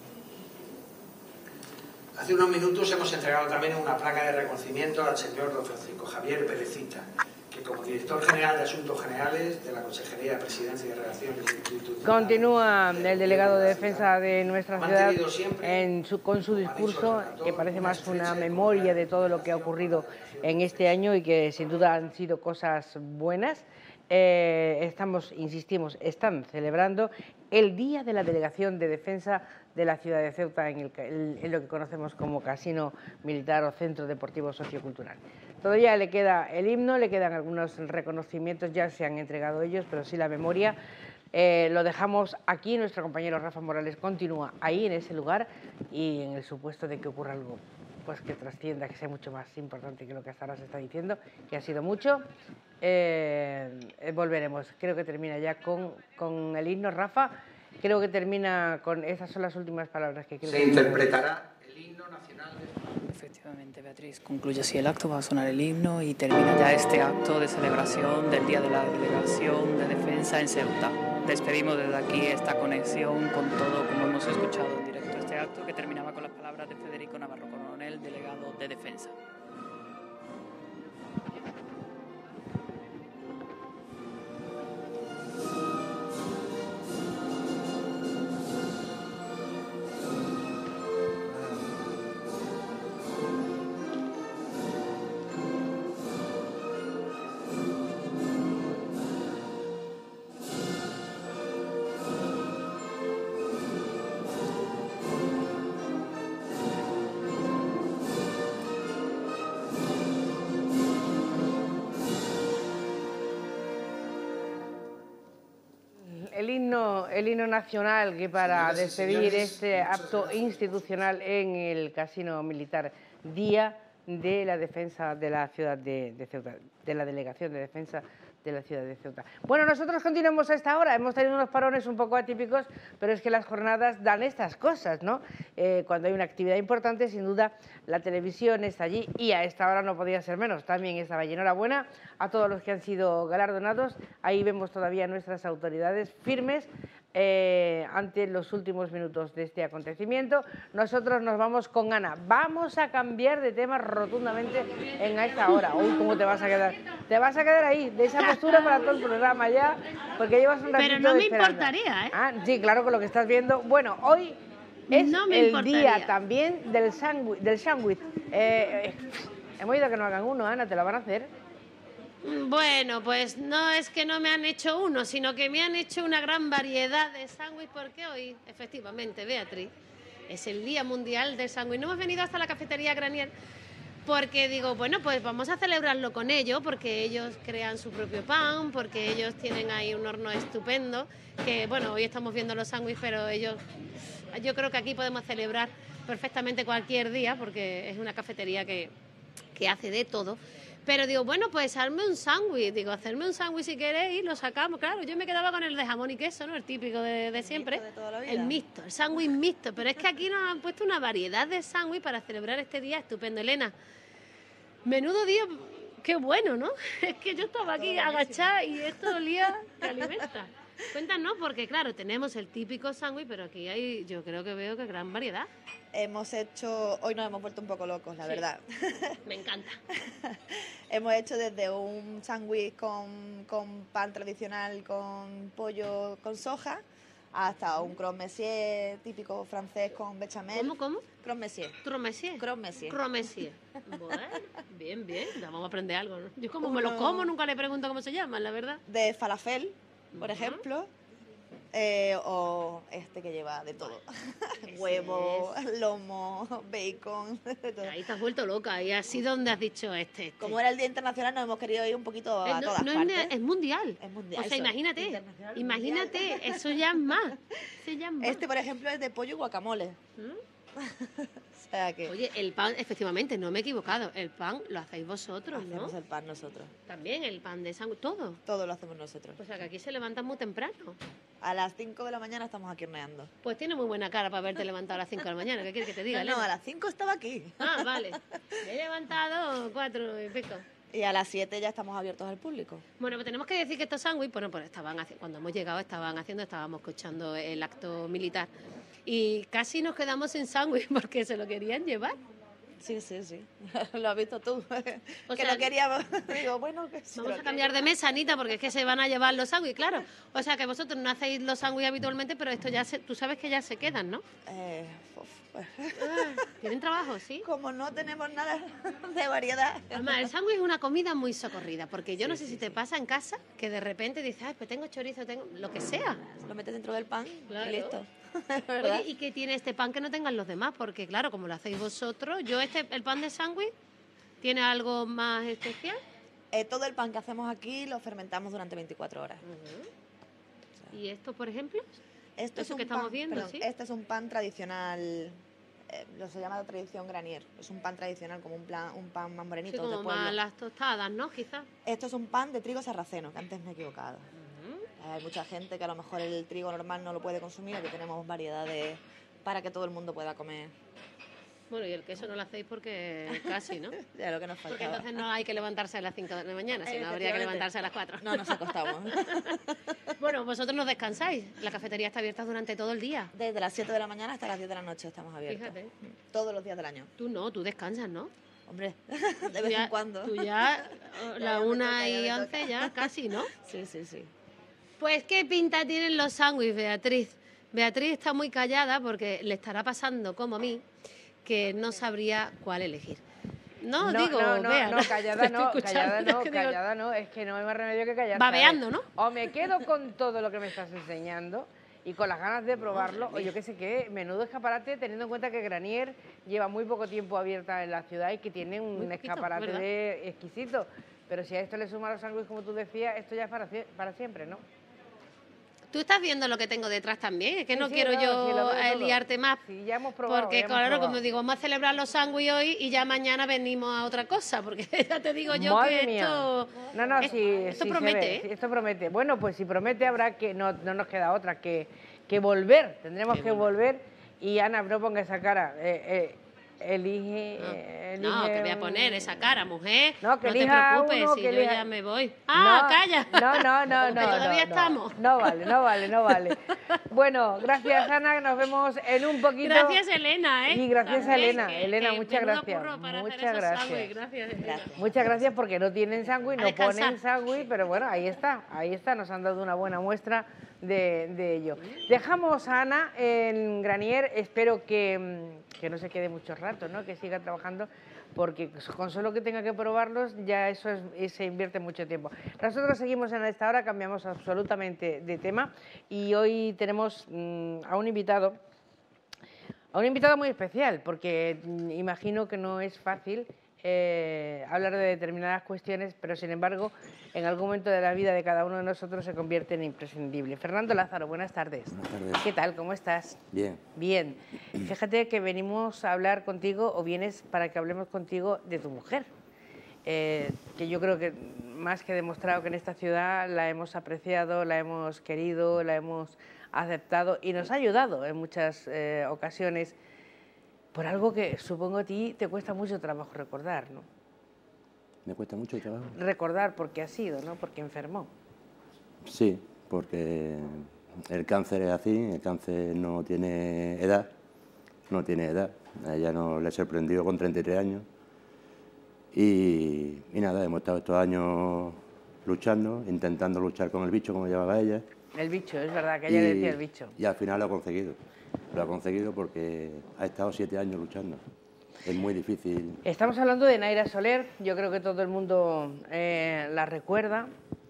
Hace unos minutos hemos entregado también una placa de reconocimiento al señor don Francisco Javier Perecita, que como director general de Asuntos Generales de la Consejería de Presidencia y Relaciones Institucionales... Continúa el delegado de Defensa de nuestra ciudad con su discurso, que parece más una memoria de todo lo que ha ocurrido en este año y que sin duda han sido cosas buenas. Insistimos, están celebrando el Día de la Delegación de Defensa de la ciudad de Ceuta en lo que conocemos como Casino Militar o Centro Deportivo Sociocultural. Todavía le queda el himno, le quedan algunos reconocimientos, ya se han entregado ellos, pero sí la memoria. Lo dejamos aquí, nuestro compañero Rafa Morales continúa ahí en ese lugar y en el supuesto de que ocurra algo pues que trascienda, que sea mucho más importante que lo que hasta ahora se está diciendo, que ha sido mucho. Volveremos, creo que termina ya con el himno. Rafa, creo que termina con, esas son las últimas palabras que creo se interpretará el himno nacional. Efectivamente, Beatriz, concluye así el acto, va a sonar el himno y termina ya este acto de celebración del Día de la Delegación de Defensa en Ceuta. Despedimos desde aquí esta conexión con todo, como hemos escuchado en directo, este acto que terminaba con las palabras de Federico Navarro, coronel delegado de Defensa. El himno nacional que para despedir este acto institucional en el Casino Militar, Día de la defensa de la ciudad de Ceuta, de la Delegación de Defensa de la ciudad de Ceuta. Bueno, nosotros continuamos a esta hora, hemos tenido unos parones un poco atípicos, pero es que las jornadas dan estas cosas, ¿no? Cuando hay una actividad importante, sin duda, la televisión está allí y a esta hora no podía ser menos, también estaba allí. Enhorabuena a todos los que han sido galardonados, ahí vemos todavía nuestras autoridades firmes ante los últimos minutos de este acontecimiento. Nosotros nos vamos con Ana. Vamos a cambiar de tema rotundamente en esta hora. Uy, ¿cómo te vas a quedar? Te vas a quedar ahí, de esa postura para todo el programa ya, porque llevas un ratito Pero no me esperando. importaría, ¿eh? Ah, sí, claro, con lo que estás viendo. Bueno, hoy es No me el importaría. día también del sándwich. Hemos ido a que no hagan uno, Ana, ¿te lo van a hacer? Bueno, pues no es que no me han hecho uno, sino que me han hecho una gran variedad de sándwich, porque hoy, efectivamente, Beatriz, es el Día Mundial del Sándwich. No hemos venido hasta la cafetería Granier porque digo, bueno, pues vamos a celebrarlo con ellos, porque ellos crean su propio pan, porque ellos tienen ahí un horno estupendo, que bueno, hoy estamos viendo los sándwiches, pero ellos, yo creo que aquí podemos celebrar perfectamente cualquier día, porque es una cafetería que hace de todo. Pero digo, bueno, pues hacerme un sándwich, hacerme un sándwich si queréis, lo sacamos. Claro, yo me quedaba con el de jamón y queso, ¿no? El típico de siempre. Mixto de toda la vida. El mixto, el sándwich mixto. Pero es que aquí nos han puesto una variedad de sándwich para celebrar este día estupendo. Elena, menudo día, qué bueno, ¿no? Es que yo estaba aquí agachada y esto olía que alimenta. Cuéntanos, porque claro, tenemos el típico sándwich, pero aquí hay, yo creo que veo que gran variedad. Hemos hecho, hoy nos hemos vuelto un poco locos, la verdad. Me encanta. Hemos hecho desde un sándwich con pan tradicional, con pollo con soja, hasta un croque monsieur típico francés con bechamel. ¿Cómo? Croque monsieur. Croque monsieur. Croque monsieur. Croque monsieur. Bueno, bien, bien. Vamos a aprender algo, ¿no? Yo como me lo como, nunca le pregunto cómo se llaman, la verdad. De falafel, por ejemplo. O este que lleva de todo. Huevo, lomo, bacon, de todo. Ahí te has vuelto loca. Y así donde has dicho este. Como era el Día Internacional, nos hemos querido ir un poquito a todas partes. Es mundial. Es mundial. O sea, imagínate, eso ya es más. Este, por ejemplo, es de pollo y guacamole. O sea que... Oye, el pan, efectivamente, no me he equivocado. El pan lo hacéis vosotros, ¿no? Hacemos el pan nosotros. También el pan de sándwich, todo. Todo lo hacemos nosotros. O sea, que aquí se levantan muy temprano. A las 5 de la mañana estamos aquí horneando. Pues tiene muy buena cara para haberte levantado a las 5 de la mañana. ¿Qué quieres que te diga, No, Elena? a las 5 estaba aquí. Ah, vale. Me he levantado 4 y pico. Y a las 7 ya estamos abiertos al público. Bueno, pues tenemos que decir que estos sándwiches, bueno, pues cuando hemos llegado estábamos escuchando el acto militar y casi nos quedamos sin sándwich porque se lo querían llevar. Sí. Lo has visto tú. O que sea, lo queríamos. Digo, bueno, que sí. Vamos a cambiar de mesa, Anita, porque es que se van a llevar los sándwiches, claro. O sea, que vosotros no hacéis los sándwiches habitualmente, pero esto ya tú sabes que ya se quedan, ¿no? ¿Tienen trabajo, sí? Como no tenemos nada de variedad. Además, el sándwich es una comida muy socorrida, porque yo no sé si te pasa en casa que de repente dices, ay, pues tengo chorizo, tengo lo que sea. Lo metes dentro del pan Claro. y listo. Oye, ¿y qué tiene este pan que no tengan los demás? Porque claro, como lo hacéis vosotros, el pan de sándwich, ¿tiene algo más especial? Todo el pan que hacemos aquí lo fermentamos durante 24 horas. ¿Y esto, por ejemplo? Esto es Eso un que estamos pan, viendo, perdón, ¿sí? Este es un pan tradicional, lo se llama tradición Granier. Es un pan tradicional, como un pan más morenito. Sí, como de pueblo. más las tostadas, ¿no? Quizás. Esto es un pan de trigo sarraceno, que antes me he equivocado. Hay mucha gente que a lo mejor el trigo normal no lo puede consumir, aquí tenemos variedades para que todo el mundo pueda comer. Bueno, y el queso no lo hacéis porque casi, ¿no? Ya lo que nos faltaba. Porque entonces no hay que levantarse a las 5 de la mañana, sino habría que levantarse a las 4. No, nos acostamos. Bueno, vosotros no descansáis. La cafetería está abierta durante todo el día. Desde las 7 de la mañana hasta las 10 de la noche estamos abiertos. Fíjate. Todos los días del año. Tú no, tú descansas, ¿no? Hombre, de vez en cuando. Tú ya, la 1:11 ya casi, ¿no? Sí. Pues, ¿qué pinta tienen los sándwiches, Beatriz? Beatriz está muy callada porque le estará pasando, como a mí, que no sabría cuál elegir. No, callada no, es que no hay más remedio que callar. Babeando, ¿no? O me quedo con todo lo que me estás enseñando y con las ganas de probarlo, o yo qué sé qué, menudo escaparate, teniendo en cuenta que Granier lleva muy poco tiempo abierta en la ciudad y que tiene un escaparate exquisito. Pero si a esto le suman los sándwiches, como tú decías, esto ya es para siempre, ¿no? Tú estás viendo lo que tengo detrás también, es que Sí, no sí, quiero no, sí, lo yo veo todo. liarte más. Sí, ya hemos probado. Porque ya hemos claro, probado. como digo, vamos a celebrar los sándwiches hoy y ya mañana venimos a otra cosa, porque ya te digo yo Madre que mía. esto... No, no, esto sí, se promete, ve, ¿eh? sí, esto promete. Bueno, pues si promete habrá que, no nos queda otra que volver, tendremos que volver. Y Ana, no ponga esa cara, elige... No, que voy a poner esa cara, mujer. No, que no te elija preocupes, uno, si que yo elija- ya me voy. ¡Ah, No, calla! No, Que todavía estamos. No vale. Bueno, gracias Ana, nos vemos en un poquito. Gracias, Elena, ¿eh? Y gracias a También, Elena. Elena, muchas menudo gracias. curro para hacer Muchas esos gracias. sándwiches. Gracias, Elena. Muchas gracias porque no tienen sándwich, A no descansar. ponen sándwich, pero bueno, ahí está, nos han dado una buena muestra de ello. Dejamos a Ana en Granier, espero que no se quede mucho rato, ¿no? Que siga trabajando, porque con solo que tenga que probarlos ya eso se invierte mucho tiempo. Nosotros seguimos en esta hora, cambiamos absolutamente de tema y hoy tenemos a un invitado muy especial, porque imagino que no es fácil hablar de determinadas cuestiones, pero sin embargo, en algún momento de la vida de cada uno de nosotros se convierte en imprescindible. Fernando Lázaro, buenas tardes. Buenas tardes. ¿Qué tal? ¿Cómo estás? Bien. Bien. Fíjate que venimos a hablar contigo, o vienes para que hablemos contigo de tu mujer, que yo creo que más que demostrado que en esta ciudad la hemos apreciado, la hemos querido, la hemos aceptado y nos ha ayudado en muchas ocasiones, por algo que supongo a ti te cuesta mucho trabajo recordar, ¿no? ¿Me cuesta mucho el trabajo? Recordar por qué ha sido, ¿no? Porque enfermó. Sí, porque el cáncer es así, el cáncer no tiene edad, A ella no le sorprendió con 33 años y nada, hemos estado estos años luchando, intentando luchar con el bicho, como llamaba ella. El bicho, es verdad, que ella le decía el bicho. Y al final lo ha conseguido. Lo ha conseguido porque ha estado 7 años luchando. Es muy difícil. Estamos hablando de Naira Soler, yo creo que todo el mundo la recuerda,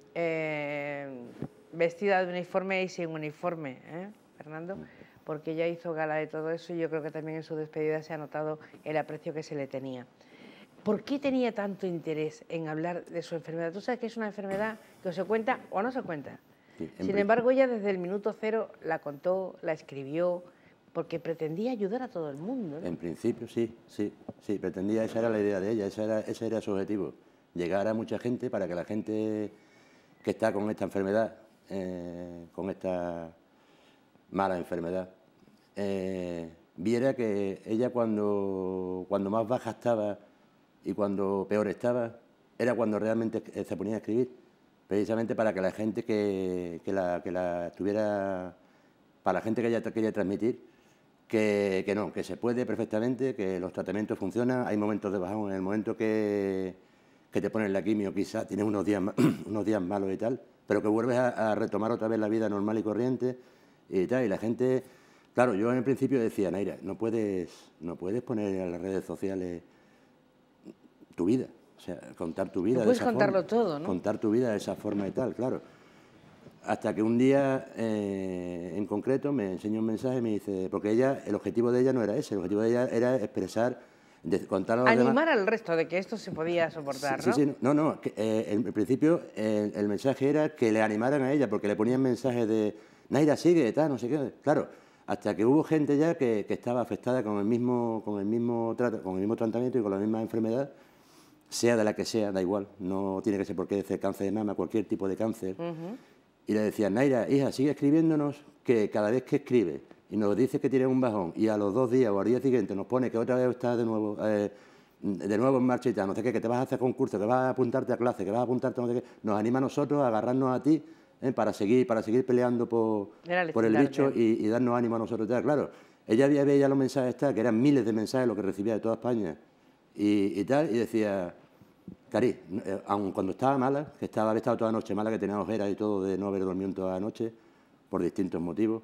vestida de uniforme y sin uniforme, Fernando, porque ella hizo gala de todo eso y yo creo que también en su despedida se ha notado el aprecio que se le tenía. ¿Por qué tenía tanto interés en hablar de su enfermedad? Tú sabes que es una enfermedad que o se cuenta o no se cuenta. Sí, Sin embargo, ella desde el minuto cero la contó, la escribió, porque pretendía ayudar a todo el mundo, ¿no? En principio sí, pretendía, esa era la idea de ella, ese era su objetivo, llegar a mucha gente para que la gente que está con esta enfermedad, con esta mala enfermedad, viera que ella cuando más baja estaba y cuando peor estaba, era cuando realmente se ponía a escribir, precisamente para que la gente que la estuviera, para la gente que ella quería transmitir, que se puede perfectamente, que los tratamientos funcionan, hay momentos de bajón, en el momento que te ponen la quimio quizás tienes unos días malos y tal, pero que vuelves a retomar otra vez la vida normal y corriente y tal, y la gente, claro, yo en el principio decía, Naira, no puedes poner en las redes sociales tu vida, o sea, contar tu vida. No puedes contarlo todo, ¿no? Contar tu vida de esa forma y tal, claro. Hasta que un día, en concreto, me enseñó un mensaje y me dice... Porque el objetivo de ella no era ese, el objetivo de ella era expresar, contar a los demás... Animar al resto de que esto se podía soportar, ¿no? Sí, no, en principio el mensaje era que le animaran a ella, porque le ponían mensajes de... Naira, sigue, tal, no sé qué... Claro, hasta que hubo gente ya que estaba afectada con el mismo tratamiento y con la misma enfermedad, sea de la que sea, da igual, no tiene que ser porque es cáncer de mama, cualquier tipo de cáncer... Y le decían, Naira, hija, sigue escribiéndonos, que cada vez que escribe y nos dice que tiene un bajón y a los 2 días o al día siguiente nos pone que otra vez está de nuevo en marcha y tal, no sé qué, que te vas a hacer concurso, que vas a apuntarte a clase, que vas a apuntarte a no sé qué, nos anima a nosotros a agarrarnos a ti para seguir peleando por el bicho y darnos ánimo a nosotros. Claro, ella veía ya los mensajes, que eran miles de mensajes los que recibía de toda España y tal, y decía... Cari, aun cuando estaba mala, que había estado toda la noche mala, que tenía ojeras y todo de no haber dormido toda la noche, por distintos motivos,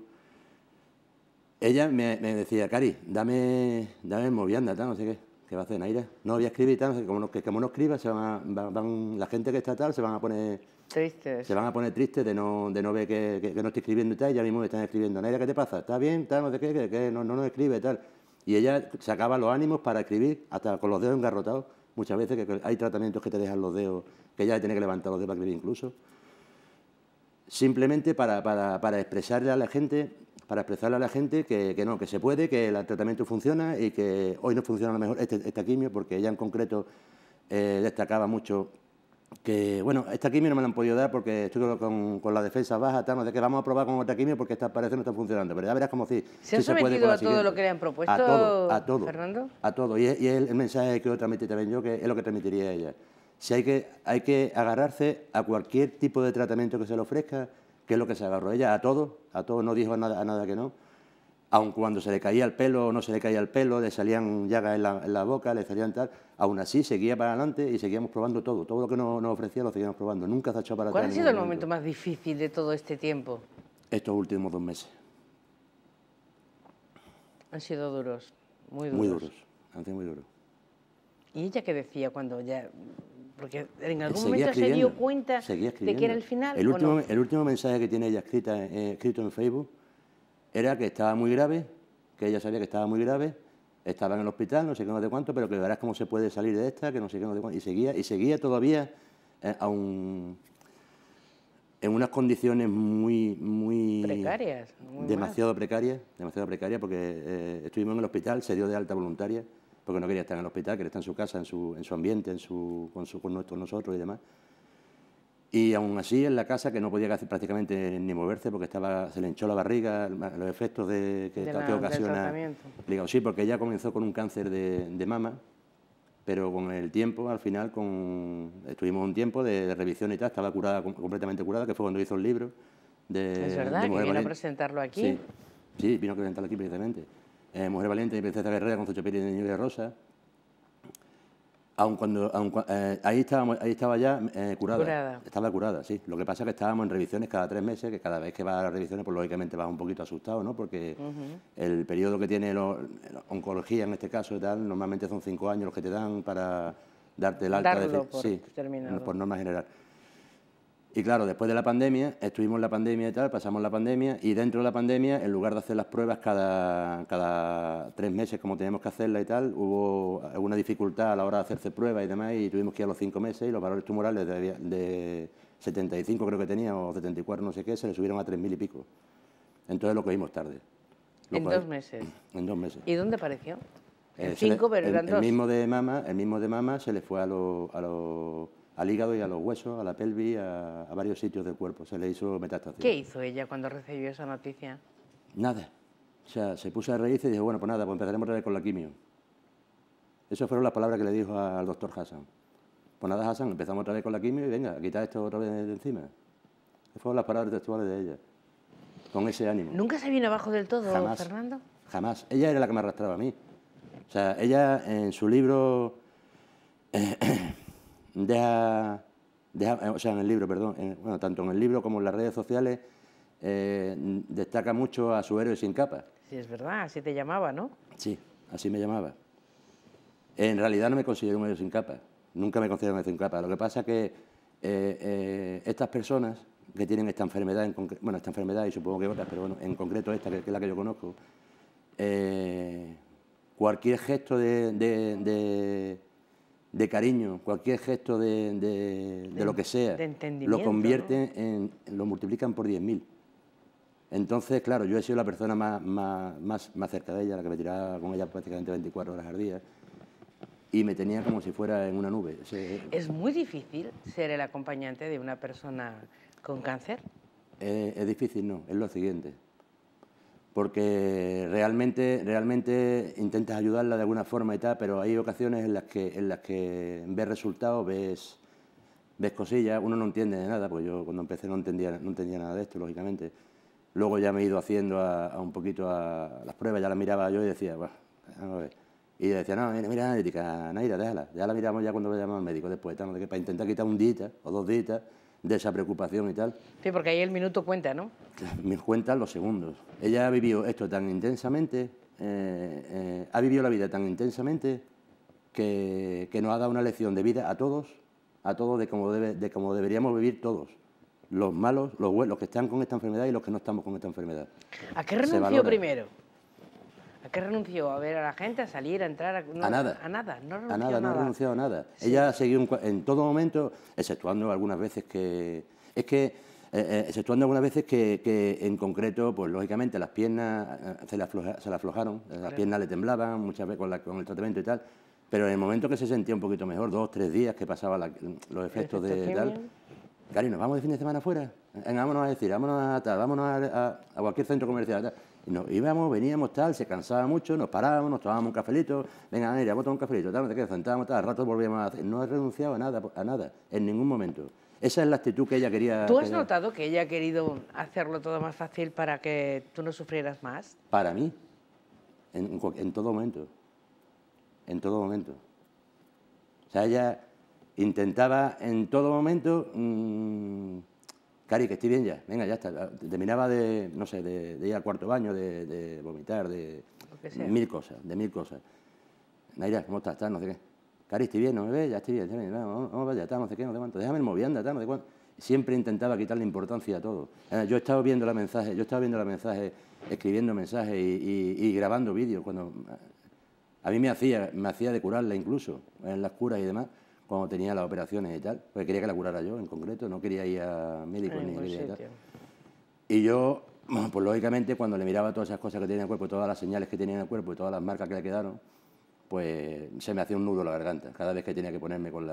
ella me decía, Cari, dame movianda, tal, no sé qué va a hacer Naira. No voy a escribir tal, no sé, como no escriba, la gente que está tal se van a poner tristes. Se van a poner tristes de no ver que no estoy escribiendo y tal, y ya mismo me están escribiendo, Naira, ¿qué te pasa? ¿Está bien? Tal, no sé qué, que no nos escribe tal. Y ella sacaba los ánimos para escribir, hasta con los dedos engarrotados. Muchas veces que hay tratamientos que te dejan los dedos, que ya tienes que levantar los dedos para escribir incluso. simplemente para expresarle a la gente, que no, que se puede, que el tratamiento funciona y que hoy no funciona a lo mejor esta quimio, porque ella en concreto destacaba mucho que, bueno, esta quimio no me la han podido dar porque estoy con la defensa baja, tal, de que vamos a probar con otra quimio porque esta parece no está funcionando, pero ya verás como si ¿Se han sometido a todo lo que le han propuesto, a todo, Fernando? A todo, y es el mensaje que yo transmití también yo, que es lo que transmitiría ella. Si hay que agarrarse a cualquier tipo de tratamiento que se le ofrezca, que es lo que se agarró ella, a todo, no dijo a nada que no. Aun cuando se le caía el pelo o no se le caía el pelo, le salían llagas en la boca, le salían tal, aún así seguía para adelante y seguíamos probando todo lo que nos ofrecía lo seguíamos probando, nunca se ha echado para atrás. ¿Cuál ha sido el momento más difícil de todo este tiempo? Estos últimos 2 meses. Han sido duros, muy duros. Muy duros, han sido muy duros. ¿Y ella qué decía cuando ya...? Porque en algún momento se dio cuenta de que era el final, el último, ¿o no? El último mensaje que tiene ella escrito en Facebook era que estaba muy grave, que ella sabía que estaba muy grave, estaba en el hospital, no sé qué, no sé cuánto, pero que verás cómo se puede salir de esta, que no sé qué, no sé cuánto. Y seguía todavía en unas condiciones muy precarias. Demasiado precarias, porque estuvimos en el hospital, se dio de alta voluntaria, porque no quería estar en el hospital, quería estar en su casa, en su ambiente, con nosotros y demás. Y aún así en la casa, que no podía hacer prácticamente ni moverse porque se le hinchó la barriga, los efectos que ocasiona. Digo, sí, porque ella comenzó con un cáncer de mama, pero con el tiempo, al final, estuvimos un tiempo de revisión y tal, estaba curada, completamente curada, que fue cuando hizo el libro. Es verdad, que vino a presentarlo aquí. Sí, vino a presentarlo aquí precisamente. Mujer Valiente y Princesa Guerrera con Zochopiri de Niño y Rosa. Ahí estaba ya curada. Estaba curada, sí. Lo que pasa es que estábamos en revisiones cada 3 meses, que cada vez que vas a las revisiones, pues lógicamente vas un poquito asustado, ¿no? Porque el periodo que tiene la oncología, en este caso y tal, normalmente son 5 años los que te dan para darte el alta. Por norma general. Y claro, después de la pandemia, estuvimos en la pandemia y tal, pasamos la pandemia, y dentro de la pandemia, en lugar de hacer las pruebas cada 3 meses, como teníamos que hacerla y tal, hubo alguna dificultad a la hora de hacerse pruebas y demás, y tuvimos que ir a los 5 meses, y los valores tumorales de 75 creo que tenía, o 74 no sé qué, se le subieron a 3.000 y pico. Entonces lo cogimos tarde. ¿En 2 meses? En 2 meses. ¿Y dónde apareció? En 5, pero eran 2. El mismo de mama se le fue al hígado y a los huesos, a la pelvis, a varios sitios del cuerpo. Se le hizo metástasis. ¿Qué hizo ella cuando recibió esa noticia? Nada. O sea, se puso a reírse y dijo, bueno, pues nada, pues empezaremos otra vez con la quimio. Esas fueron las palabras que le dijo al doctor Hassan. Pues nada, Hassan, empezamos otra vez con la quimio y venga, a quitar esto otra vez de encima. Esas fueron las palabras textuales de ella, con ese ánimo. ¿Nunca se vino abajo del todo, jamás, Fernando? Jamás. Ella era la que me arrastraba a mí. O sea, ella en su libro... o sea, en el libro, perdón, bueno, tanto en el libro como en las redes sociales, destaca mucho a su héroe sin capa. Sí, es verdad, así te llamaba, ¿no? Sí, así me llamaba. En realidad no me considero un héroe sin capa, nunca me considero un héroe sin capa. Lo que pasa es que estas personas que tienen esta enfermedad, esta enfermedad y supongo que otras, pero bueno, en concreto esta, que es la que yo conozco, cualquier gesto de cariño, cualquier gesto de lo que sea, lo convierten lo multiplican por 10.000. Entonces, claro, yo he sido la persona más cerca de ella, la que me tiraba con ella prácticamente 24 horas al día, y me tenía como si fuera en una nube. ¿Es muy difícil ser el acompañante de una persona con cáncer? Es difícil, no, es lo siguiente. Porque realmente intentas ayudarla de alguna forma y tal, pero hay ocasiones en las que ves resultados, ves cosillas, uno no entiende de nada, porque yo cuando empecé no entendía nada de esto, lógicamente. Luego ya me he ido haciendo un poquito a las pruebas, ya las miraba yo y decía, bueno, vamos a ver. Y decía, no, mira analítica, Naira, déjala, ya la miramos ya cuando vayamos al médico después, para intentar quitar un día o 2 días de esa preocupación y tal. Sí, porque ahí el minuto cuenta, ¿no? Me cuentan los segundos. Ella ha vivido esto tan intensamente, ha vivido la vida tan intensamente que nos ha dado una lección de vida a todos de cómo deberíamos vivir todos. Los malos, los buenos, los que están con esta enfermedad y los que no estamos con esta enfermedad. ¿A qué renunció primero? ¿A qué renunció? ¿A ver a la gente, a salir, a entrar? A nada. A nada, no renunció a nada. No ha renunciado a nada. Sí. Ella ha seguido en todo momento, exceptuando algunas veces que... Es que exceptuando algunas veces que en concreto, pues lógicamente las piernas se le aflojaron, las piernas le temblaban muchas veces con el tratamiento y tal, pero en el momento que se sentía un poquito mejor, 2 o 3 días que pasaba los efectos de tal, Cari, ¿nos vamos de fin de semana fuera? Venga, vámonos a decir, vámonos a tal, vámonos a cualquier centro comercial, tal. Y nos íbamos, veníamos, tal, se cansaba mucho, nos parábamos, nos tomábamos un cafelito, venga, Neira, vamos a tomar un cafelito, tal, no te quedas, sentábamos, tal, al rato volvíamos a hacer. No he renunciado a nada, en ningún momento. Esa es la actitud que ella quería... ¿Tú has notado que ella ha querido hacerlo todo más fácil para que tú no sufrieras más? Para mí, en todo momento. En todo momento. O sea, ella intentaba en todo momento... Cari, que estoy bien ya, venga, ya está. Terminaba de, no sé, de ir al cuarto baño, de vomitar, de mil cosas. Naira, ¿cómo estás? No sé qué. Cari, estoy bien, no me ves, ya estoy bien, vamos allá, no sé qué, no sé cuánto. Déjame el movianda, no sé cuánto. Siempre intentaba quitarle importancia a todo. Yo he estado viendo la mensaje, escribiendo mensajes y grabando vídeos. Cuando a mí me hacía de curarla incluso, en las curas y demás, cuando tenía las operaciones y tal, porque quería que la curara yo en concreto, no quería ir a médicos ni quería y tal. Y yo, bueno, pues lógicamente cuando le miraba todas esas cosas que tenía en el cuerpo, todas las señales que tenía en el cuerpo y todas las marcas que le quedaron, pues se me hacía un nudo en la garganta cada vez que tenía que ponerme con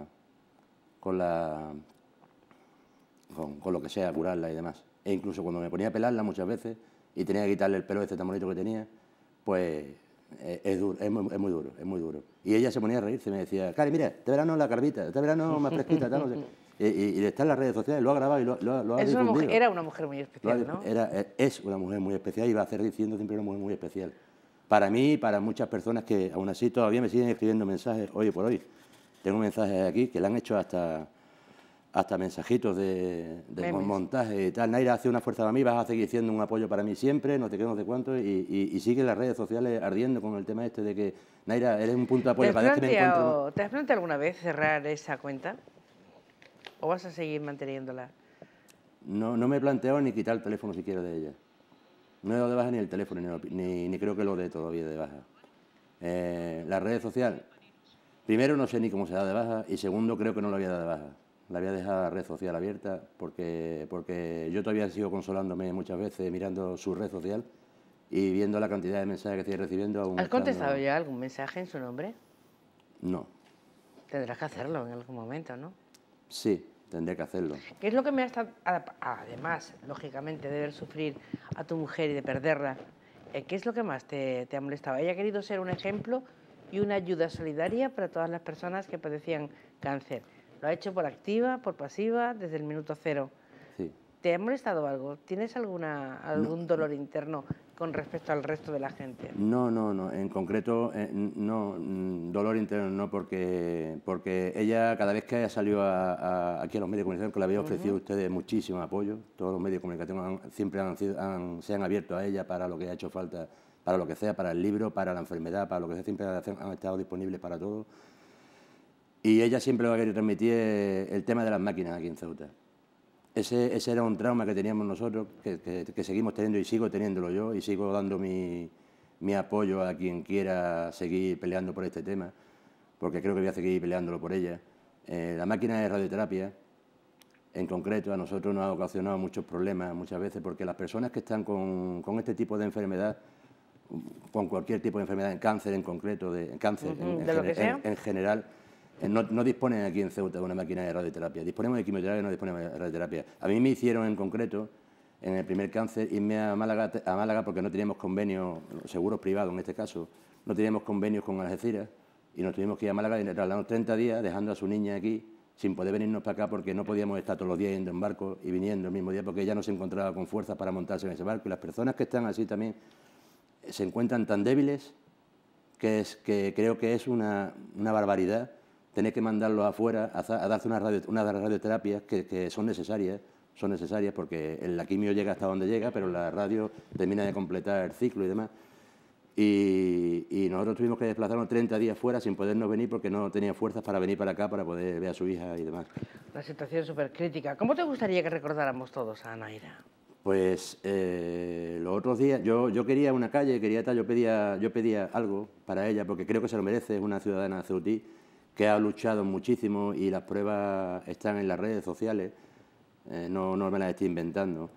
lo que sea, curarla y demás. E incluso cuando me ponía a pelarla muchas veces y tenía que quitarle el pelo ese tan bonito que tenía, pues es muy duro. Y ella se ponía a reírse, me decía, Cari, mira, este verano la carbita, este verano más fresquita, tal, no sé. Y está en las redes sociales, lo ha grabado y lo ha difundido. Era una mujer muy especial, ¿no? Es una mujer muy especial y va a seguir siendo siempre una mujer muy especial. Para mí y para muchas personas que aún así todavía me siguen escribiendo mensajes hoy por hoy. Tengo mensajes aquí que le han hecho hasta mensajitos de montaje y tal. Naira, hace una fuerza para mí, vas a seguir siendo un apoyo para mí siempre, no sé qué, no sé cuánto, y sigue las redes sociales ardiendo con el tema este de que, Naira, eres un punto de apoyo. ¿Te has planteado alguna vez cerrar esa cuenta? ¿O vas a seguir manteniéndola? No me he planteado ni quitar el teléfono siquiera de ella. No he dado de baja ni el teléfono, ni creo que lo dé todavía de baja. Las redes sociales, primero no sé ni cómo se da de baja, y segundo creo que no lo voy a dar de baja. La voy a dejar la red social abierta porque yo todavía sigo consolándome muchas veces mirando su red social y viendo la cantidad de mensajes que estoy recibiendo. ¿Has contestado ya algún mensaje en su nombre? No. Tendrás que hacerlo en algún momento, ¿no? Sí, tendré que hacerlo. ¿Qué es lo que me ha estado... Además, lógicamente, de ver sufrir a tu mujer y de perderla, ¿qué es lo que más te ha molestado? Ella ha querido ser un ejemplo y una ayuda solidaria para todas las personas que padecían cáncer. Lo ha hecho por activa, por pasiva, desde el minuto cero. Sí. ¿Te ha molestado algo? ¿Tienes algún dolor interno con respecto al resto de la gente? No. En concreto, no. Dolor interno no, porque ella, cada vez que haya salido aquí a los medios de comunicación, que le había ofrecido a ustedes muchísimo apoyo, todos los medios de comunicación siempre se han abierto a ella para lo que ha hecho falta, para lo que sea, para el libro, para la enfermedad, para lo que sea, siempre han estado disponibles para todo. Y ella siempre va a querer transmitir el tema de las máquinas aquí en Ceuta. Ese era un trauma que teníamos nosotros, que seguimos teniendo y sigo teniéndolo yo, y sigo dando mi apoyo a quien quiera seguir peleando por este tema, porque creo que voy a seguir peleándolo por ella. La máquina de radioterapia, en concreto, a nosotros nos ha ocasionado muchos problemas muchas veces, porque las personas que están con este tipo de enfermedad, con cualquier tipo de enfermedad, en cáncer en concreto, en general, no disponen aquí en Ceuta de una máquina de radioterapia. Disponemos de quimioterapia, no disponemos de radioterapia. A mí me hicieron en concreto, en el primer cáncer, irme a Málaga porque no teníamos convenio, seguros privados en este caso, no teníamos convenios con Algeciras y nos tuvimos que ir a Málaga y trasladarnos 30 días dejando a su niña aquí sin poder venirnos para acá porque no podíamos estar todos los días yendo en barco y viniendo el mismo día porque ella no se encontraba con fuerzas para montarse en ese barco. Y las personas que están así también se encuentran tan débiles que creo que es una barbaridad tener que mandarlos afuera a darse unas radioterapias que son necesarias porque la quimio llega hasta donde llega, pero la radio termina de completar el ciclo y demás. Y nosotros tuvimos que desplazarnos 30 días fuera sin podernos venir porque no tenía fuerzas para venir para acá para poder ver a su hija y demás. Una situación súper crítica. ¿Cómo te gustaría que recordáramos todos a Naira? Pues los otros días yo quería una calle, yo pedía algo para ella porque creo que se lo merece, es una ciudadana ceutí que ha luchado muchísimo y las pruebas están en las redes sociales. no me las estoy inventando.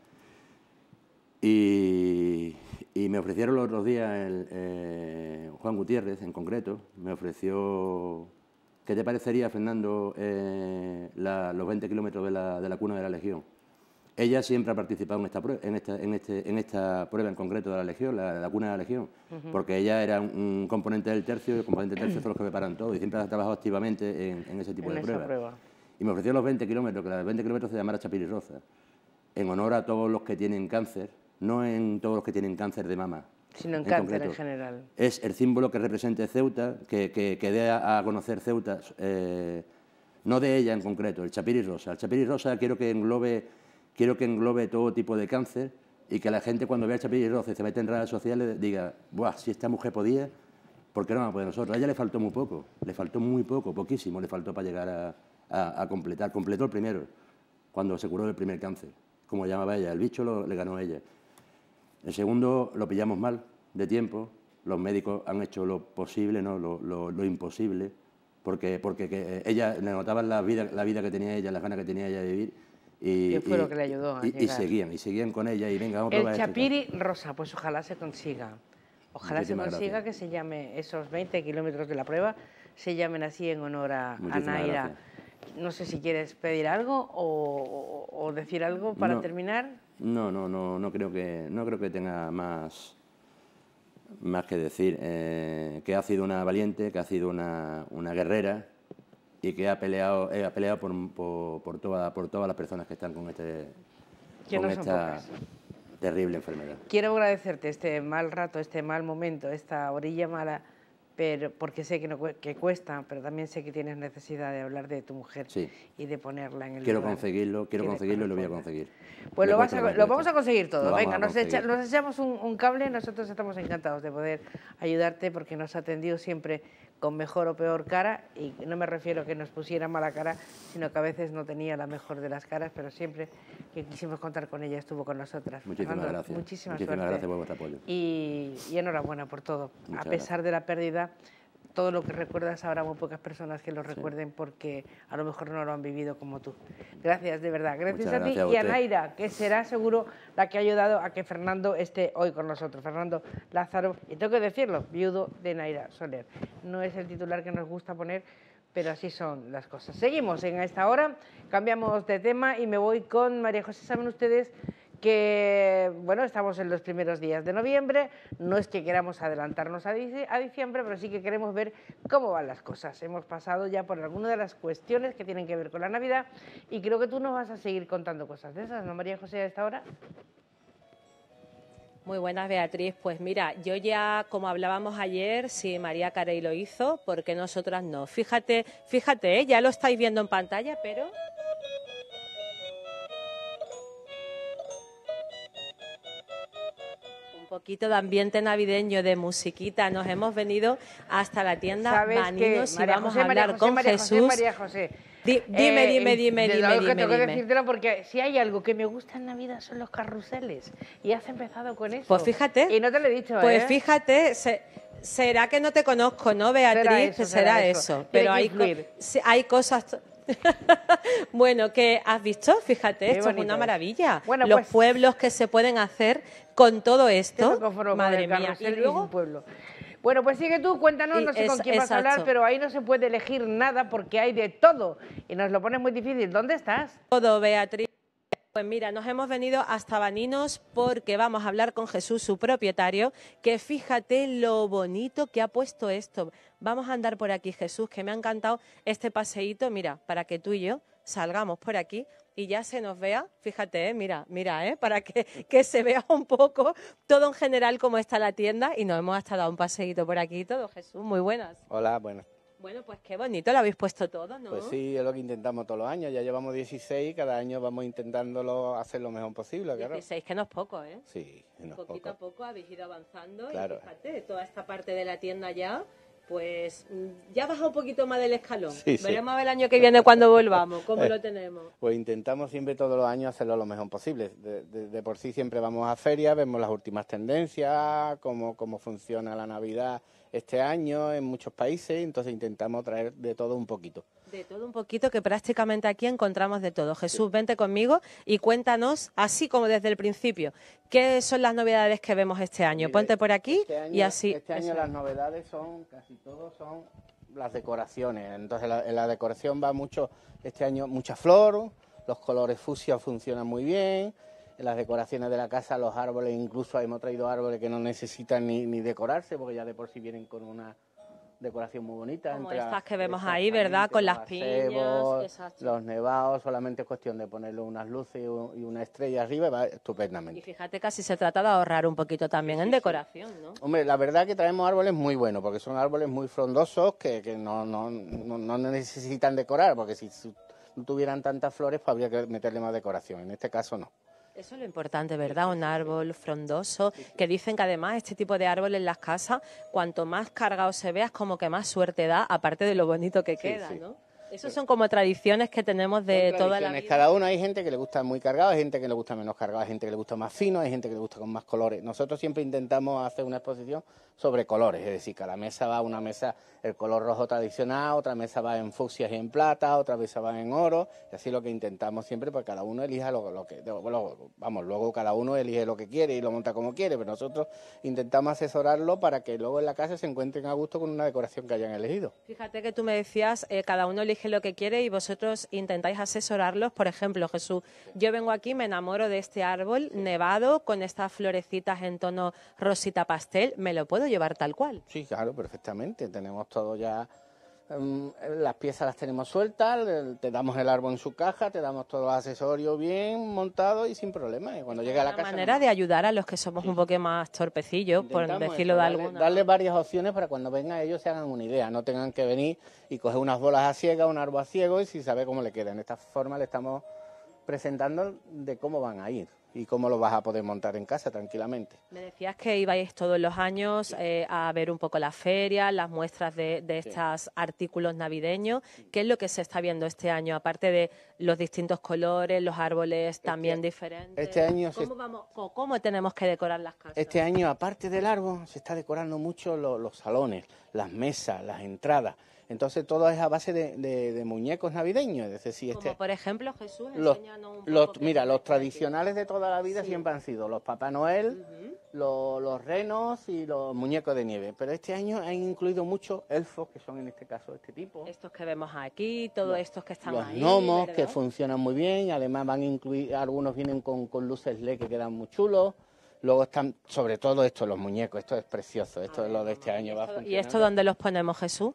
Y me ofrecieron los otros días, Juan Gutiérrez en concreto, me ofreció, ¿qué te parecería, Fernando, los 20 kilómetros de la cuna de la Legión? Ella siempre ha participado en esta prueba en concreto de la Legión, la cuna de la Legión, porque ella era un componente del tercio, y el componente del tercio son los que preparan todo, y siempre ha trabajado activamente en ese tipo de pruebas. Y me ofreció los 20 kilómetros, que los 20 kilómetros se llamara Chapirrosa, en honor a todos los que tienen cáncer, no en todos los que tienen cáncer de mama, sino en cáncer en general. Es el símbolo que represente Ceuta, que dé a conocer Ceuta, no de ella en concreto, el Chapirrosa. El Chapirrosa quiero que englobe todo tipo de cáncer y que la gente cuando vea el Chapirrosa y se mete en redes sociales diga, ¡buah, si esta mujer podía, ¿por qué no va a poder nosotros? A ella le faltó muy poco, poquísimo le faltó para llegar a completar. Completó el primero, cuando se curó del primer cáncer, como llamaba ella, el bicho le ganó a ella. El segundo lo pillamos mal de tiempo, los médicos han hecho lo posible, ¿no? lo imposible, porque ella le notaban la vida que tenía ella, las ganas que tenía ella de vivir. ¿Qué fue lo que le ayudó a llegar? Y seguían con ella y venga, vamos a probar. El Chapirrosa, pues ojalá se consiga. Ojalá se consiga gracias. Que se llame esos 20 kilómetros de la prueba, se llamen así en honor a Naira. Gracias. No sé si quieres pedir algo o decir algo para terminar. No creo que tenga más que decir. Que ha sido una valiente, que ha sido una guerrera y que ha peleado por todas las personas que están con esta terrible enfermedad. Quiero agradecerte este mal rato, este mal momento, esta orilla mala, pero porque sé que cuesta, pero también sé que tienes necesidad de hablar de tu mujer y de ponerla en el Quiero lugar. Conseguirlo y lo voy a conseguir. Pues lo vamos a conseguir todo. Venga, nos echamos un cable, nosotros estamos encantados de poder ayudarte porque nos ha atendido siempre con mejor o peor cara, y no me refiero a que nos pusiera mala cara, sino que a veces no tenía la mejor de las caras, pero siempre que quisimos contar con ella estuvo con nosotras. Muchísimas gracias. Muchísimas gracias por vuestro apoyo. Y enhorabuena por todo. Muchas a pesar de la pérdida, todo lo que recuerdas, habrá muy pocas personas que lo recuerden porque a lo mejor no lo han vivido como tú. Gracias, de verdad. Gracias a ti y a Naira, que será seguro la que ha ayudado a que Fernando esté hoy con nosotros. Fernando Lázaro, y tengo que decirlo, viudo de Naira Soler. No es el titular que nos gusta poner, pero así son las cosas. Seguimos en esta hora, cambiamos de tema y me voy con María José. Saben ustedes que, bueno, estamos en los primeros días de noviembre, no es que queramos adelantarnos a diciembre, pero sí que queremos ver cómo van las cosas. Hemos pasado ya por algunas de las cuestiones que tienen que ver con la Navidad y creo que tú nos vas a seguir contando cosas de esas, ¿no, María José, a esta hora? Muy buenas, Beatriz. Pues mira, yo ya, como hablábamos ayer, si María Carey lo hizo, ¿por qué nosotras no? Fíjate, ya lo estáis viendo en pantalla, pero... poquito de ambiente navideño, de musiquita. Nos hemos venido hasta la tienda Maninos y vamos a hablar con Jesús. María José. Dime. Tengo que decírtelo porque si hay algo que me gusta en Navidad son los carruseles. Y has empezado con eso. Pues fíjate. Y no te lo he dicho, Pues fíjate, será que no te conozco, ¿no, Beatriz? Será eso. Pero hay cosas... Bueno, ¿qué has visto? Fíjate, esto es una maravilla. Bueno, los pueblos que se pueden hacer con todo esto, madre mía. Y luego, pueblo. Bueno, pues sigue tú, cuéntanos, no sé con quién vas a hablar, pero ahí no se puede elegir nada porque hay de todo y nos lo pones muy difícil. ¿Dónde estás? Todo, Beatriz. Pues mira, nos hemos venido hasta Baninos porque vamos a hablar con Jesús, su propietario, que fíjate lo bonito que ha puesto esto. Vamos a andar por aquí, Jesús, que me ha encantado este paseíto, mira, para que tú y yo salgamos por aquí y ya se nos vea, fíjate, mira, para que se vea un poco todo en general cómo está la tienda y nos hemos hasta dado un paseíto por aquí todo, Jesús, muy buenas. Hola, buenas. Bueno, pues qué bonito, lo habéis puesto todo, ¿no? Pues sí, es lo que intentamos todos los años, ya llevamos 16, cada año vamos intentándolo hacer lo mejor posible, claro. 16, que no es poco, ¿eh? Sí, no es poco. Poquito a poco habéis ido avanzando claro. Y fíjate, toda esta parte de la tienda ya, pues ya baja un poquito más del escalón. Sí, veremos a ver el año que viene cuando volvamos, cómo lo tenemos. Pues intentamos siempre todos los años hacerlo lo mejor posible. De por sí siempre vamos a ferias, vemos las últimas tendencias, cómo funciona la Navidad este año en muchos países, entonces intentamos traer de todo un poquito. De todo un poquito, que prácticamente aquí encontramos de todo. Jesús, vente conmigo y cuéntanos, así como desde el principio, ¿qué son las novedades que vemos este año? Ponte por aquí y así. Este año las novedades son, casi todos son las decoraciones. Entonces en la decoración va mucho, este año mucha flor, los colores fucsia funcionan muy bien. En las decoraciones de la casa, los árboles, incluso hemos traído árboles que no necesitan ni decorarse, porque ya de por sí vienen con una decoración muy bonita. Como estas que vemos ahí, ¿verdad? Con las piñas. Exacto. Los nevados, solamente es cuestión de ponerle unas luces y una estrella arriba y va estupendamente. Y fíjate que así se trata de ahorrar un poquito también en decoración, ¿no? Hombre, la verdad que traemos árboles muy buenos, porque son árboles muy frondosos que no necesitan decorar, porque si no tuvieran tantas flores, pues habría que meterle más decoración. En este caso no. Eso es lo importante, ¿verdad? Un árbol frondoso, que dicen que además este tipo de árbol en las casas, cuanto más cargado se vea, es como que más suerte da, aparte de lo bonito que queda, ¿no? Esos son como tradiciones que tenemos de toda la vida. Cada uno, hay gente que le gusta muy cargado, hay gente que le gusta menos cargado, hay gente que le gusta más fino, hay gente que le gusta con más colores. Nosotros siempre intentamos hacer una exposición sobre colores, es decir, cada mesa va una mesa el color rojo tradicional, otra mesa va en fucsias y en plata, otra mesa va en oro, y así lo que intentamos siempre, pues cada uno elija lo que, vamos, luego cada uno elige lo que quiere y lo monta como quiere, pero nosotros intentamos asesorarlo para que luego en la casa se encuentren a gusto con una decoración que hayan elegido. Fíjate que tú me decías, cada uno elige lo que quiere y vosotros intentáis asesorarlos. Por ejemplo, Jesús, yo vengo aquí, me enamoro de este árbol nevado con estas florecitas en tono rosita pastel, ¿me lo puedo llevar tal cual? Sí, claro, perfectamente. Tenemos todo ya, las piezas las tenemos sueltas, te damos el árbol en su caja, te damos todos los accesorios bien montados y sin problema. Y cuando llegue a la casa... Una manera de ayudar a los que somos un poco más torpecillos, por decirlo de alguna. Darle varias opciones para cuando vengan ellos se hagan una idea, no tengan que venir y coger unas bolas a ciegas, un árbol a ciego y sin saber cómo le queda. En esta forma le estamos presentando de cómo van a ir y cómo lo vas a poder montar en casa tranquilamente. Me decías que ibais todos los años a ver un poco la feria, las muestras de estos artículos navideños. ¿Qué es lo que se está viendo este año, aparte de los distintos colores, los árboles también diferentes? Este año ¿Cómo tenemos que decorar las casas? Este año, aparte del árbol, se está decorando mucho los salones, las mesas, las entradas. Entonces todo es a base de muñecos navideños, es decir, como por ejemplo, Jesús, enséñanos un poco. Mira, los tradicionales de toda la vida siempre han sido los Papá Noel, los renos y los muñecos de nieve, pero este año han incluido muchos elfos, que son en este caso este tipo. Estos que vemos aquí, todos estos que están ahí. Los gnomos, ¿verdad? que funcionan muy bien, además van a incluir, algunos vienen con luces LED que quedan muy chulos. Luego están, sobre todo esto, los muñecos, esto es precioso, esto es lo de este año. ¿Y esto dónde los ponemos, Jesús?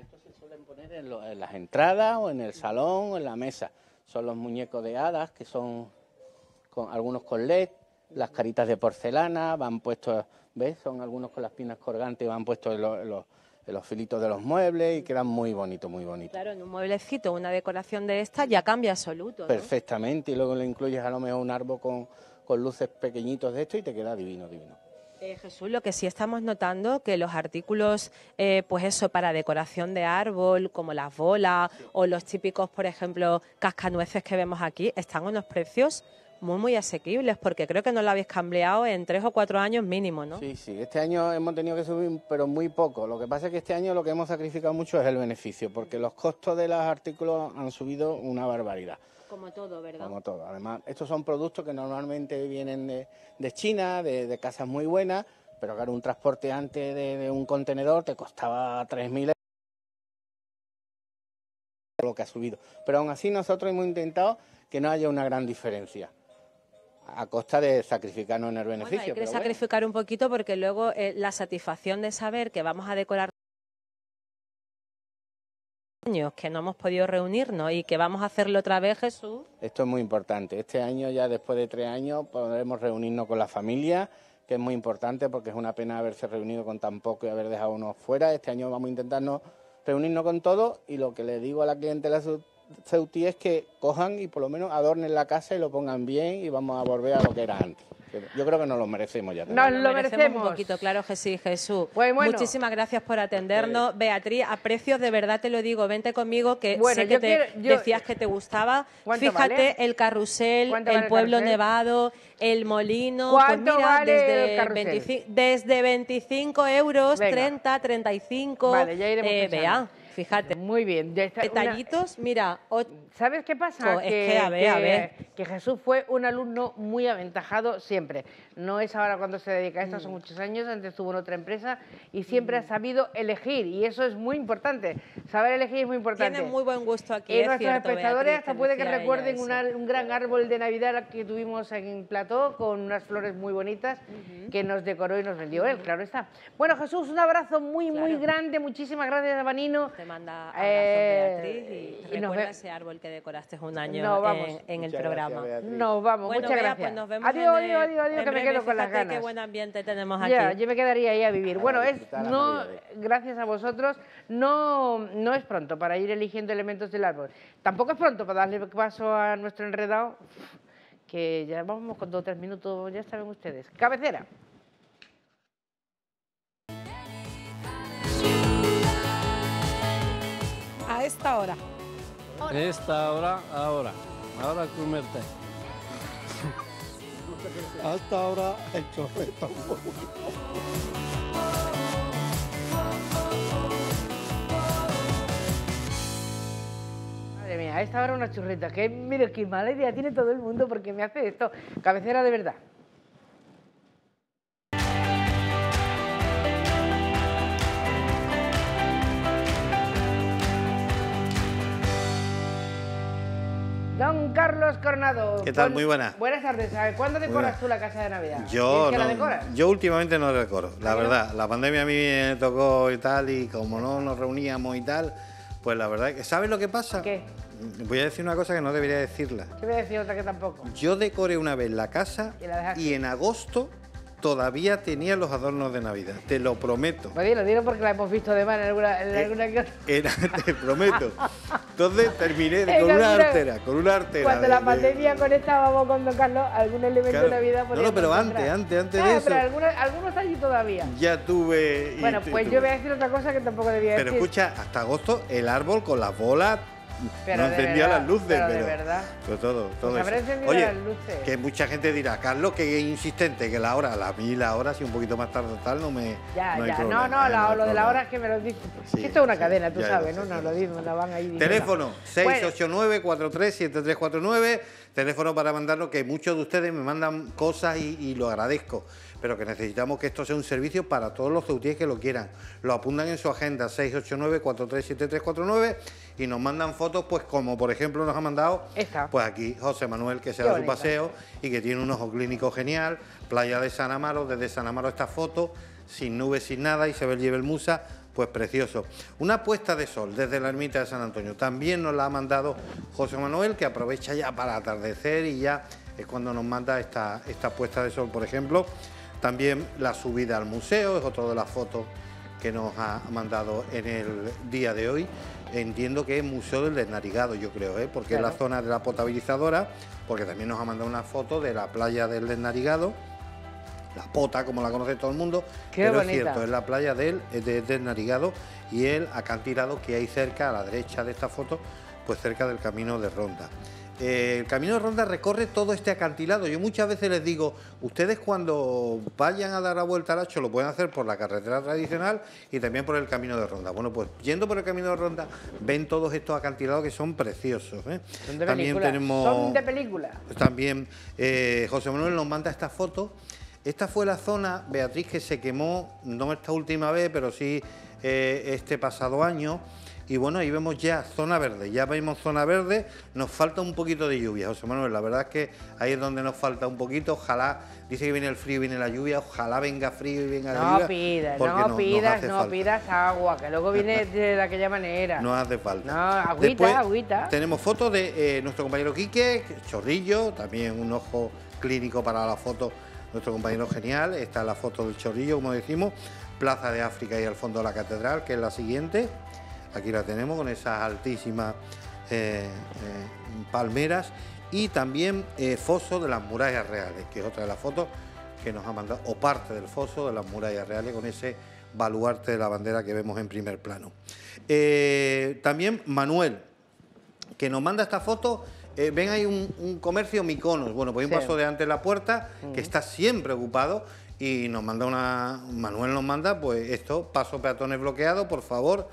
En las entradas o en el salón o en la mesa. Son los muñecos de hadas, que son algunos con LED, las caritas de porcelana, van puestos, ¿ves? Son algunos con las pinas colgantes, van puestos en los filitos de los muebles y quedan muy bonitos, muy bonitos. Claro, en un mueblecito, una decoración de esta ya cambia absoluto, ¿no? Perfectamente, y luego le incluyes a lo mejor un árbol con luces pequeñitos de esto y te queda divino, divino. Jesús, lo que sí estamos notando que los artículos, pues eso, para decoración de árbol, como las bolas o los típicos, por ejemplo, cascanueces que vemos aquí, están a unos precios muy, muy asequibles, porque creo que no lo habéis cambiado en 3 o 4 años mínimo, ¿no? Sí, este año hemos tenido que subir, pero muy poco. Lo que pasa es que este año lo que hemos sacrificado mucho es el beneficio, porque los costos de los artículos han subido una barbaridad. Como todo, ¿verdad? Como todo. Además, estos son productos que normalmente vienen de China, de casas muy buenas, pero claro, un transporte antes de un contenedor te costaba 3.000 euros, lo que ha subido. Pero aún así nosotros hemos intentado que no haya una gran diferencia, a costa de sacrificarnos en el beneficio. Bueno, hay que sacrificar un poquito porque luego la satisfacción de saber que vamos a decorar años que no hemos podido reunirnos y que vamos a hacerlo otra vez, Jesús. Esto es muy importante. Este año, ya después de 3 años, podremos reunirnos con la familia, que es muy importante porque es una pena haberse reunido con tan poco y haber dejado uno fuera. Este año vamos a intentarnos reunirnos con todos y lo que le digo a la clientela Ceutí es que cojan y por lo menos adornen la casa y lo pongan bien y vamos a volver a lo que era antes. Yo creo que nos lo merecemos ya. Nos lo merecemos un poquito, claro que sí, Jesús. Pues bueno. Muchísimas gracias por atendernos. Beatriz, a precios de verdad te lo digo, vente conmigo, que bueno, sé que decías que te gustaba. Fíjate, vale? El carrusel, el pueblo nevado, el molino. ¿Cuánto pues mira, vale desde 25 euros, venga. 30, 35. Vale, ya iremos Vea. Fíjate. Muy bien. Detallitos, mira. ¿Sabes qué pasa? Es que, a ver. Que Jesús fue un alumno muy aventajado siempre. No es ahora cuando se dedica a esto, hace muchos años, antes estuvo en otra empresa y siempre ha sabido elegir, y eso es muy importante. Saber elegir es muy importante. Tiene muy buen gusto aquí, Y es nuestros cierto, espectadores Beatriz, hasta te puede que decía recuerden ella un gran árbol de Navidad que tuvimos en Plató con unas flores muy bonitas que nos decoró y nos vendió él, claro está. Bueno, Jesús, un abrazo muy grande, muchísimas gracias, Vanino. Te manda abrazo, Beatriz, y nos recuerda ese árbol que decoraste un año en el Muchas programa. gracias, nos vamos, bueno, muchas Bea, gracias. Pues nos vemos adiós, en adiós, que me quedo con las fíjate ganas. Qué buen ambiente tenemos Ya, aquí. yo me quedaría ahí a vivir. Bueno, gracias a vosotros, no es pronto para ir eligiendo elementos del árbol. Tampoco es pronto para darle paso a nuestro enredado, que ya vamos con 2 o 3 minutos, ya saben ustedes. Cabecera. A esta hora. Esta hora, ahora comerte. Hasta ahora el chorrito. Madre mía, a esta hora una churrita, que mira qué mala idea tiene todo el mundo porque me hace esto. Cabecera de verdad. Don Carlos Coronado. ¿Qué tal? Muy buenas. Buenas tardes. ¿Cuándo decoras tú la casa de Navidad? Yo ¿La últimamente no decoro, la verdad. La pandemia a mí me tocó y tal, y como no nos reuníamos y tal, pues la verdad que... ¿Sabes lo que pasa? ¿Qué? Voy a decir una cosa que no debería decirla. Yo voy a decir otra que tampoco. Yo decoré una vez la casa y en agosto todavía tenía los adornos de Navidad, te lo prometo. Pues lo digo porque la hemos visto de mano en alguna que otra. Te prometo. Entonces terminé con una artera. Cuando la pandemia conectábamos con Don Carlos, algún elemento de Navidad podíamos pero encontrar. antes de eso. Pero algunos allí todavía. Ya tuve... Bueno, pues yo voy a decir otra cosa que tampoco debía decir. Pero escucha, hasta agosto el árbol con las bolas... Pero no encendía las luces, pero de verdad. Pero todo Pues habrá eso. encendido Oye, las luces. que mucha gente dirá, Carlos, que insistente, que la hora, si un poquito más tarde o tal, no me... Ya, no hay ya, problema, lo de la hora es que me lo dicen. Sí, Esto es una cadena, tú ya sabes, lo ¿no? sé, Nos lo dicen, la van ahí diciendo. Teléfono 689-437349, teléfono para mandarnos, que muchos de ustedes me mandan cosas y lo agradezco, pero que necesitamos que esto sea un servicio para todos los ceutíes que lo quieran. Lo apuntan en su agenda, 689-437349, y nos mandan fotos, pues como por ejemplo nos ha mandado, pues aquí José Manuel, que se da su paseo y que tiene un ojo clínico genial, playa de San Amaro, desde San Amaro esta foto, sin nubes, sin nada, y se ve el Jebel Musa, pues precioso. Una puesta de sol desde la ermita de San Antonio, también nos la ha mandado José Manuel, que aprovecha ya para atardecer y ya es cuando nos manda esta puesta de sol, por ejemplo. También la subida al museo, es otra de las fotos que nos ha mandado en el día de hoy. Entiendo que es Museo del Desnarigado, yo creo, porque claro, es la zona de la potabilizadora, porque también nos ha mandado una foto de la playa del Desnarigado, la Pota, como la conoce todo el mundo. Qué pero bonita. Es cierto, es la playa del Desnarigado y el acantilado que hay cerca, a la derecha de esta foto, pues cerca del Camino de Ronda. El Camino de Ronda recorre todo este acantilado. Yo muchas veces les digo, ustedes cuando vayan a dar la vuelta al Hacho lo pueden hacer por la carretera tradicional y también por el Camino de Ronda. Bueno, pues yendo por el Camino de Ronda ven todos estos acantilados que son preciosos. Son de también película. tenemos, son de película. También José Manuel nos manda esta foto. Esta fue la zona, Beatriz, que se quemó, no esta última vez, pero sí este pasado año. Y bueno, ahí vemos ya zona verde, nos falta un poquito de lluvia, José Manuel, la verdad es que ahí es donde nos falta un poquito, ojalá, dice que viene el frío y viene la lluvia, ojalá venga frío y venga la lluvia. No pidas agua, que luego viene de aquella manera. No hace falta. No, agüita. Tenemos fotos de nuestro compañero Quique, Chorrillo, también un ojo clínico para la foto, nuestro compañero genial, está la foto del Chorrillo, como decimos, Plaza de África y al fondo de la catedral, que es la siguiente. Aquí la tenemos con esas altísimas palmeras y también foso de las murallas reales, que es otra de las fotos que nos ha mandado, o parte del foso de las murallas reales con ese baluarte de la bandera que vemos en primer plano. También Manuel, que nos manda esta foto. Ven ahí un comercio Miconos, bueno, pues hay un paso de ante la puerta que está siempre ocupado y nos manda Manuel nos manda pues esto, paso peatones bloqueado, por favor,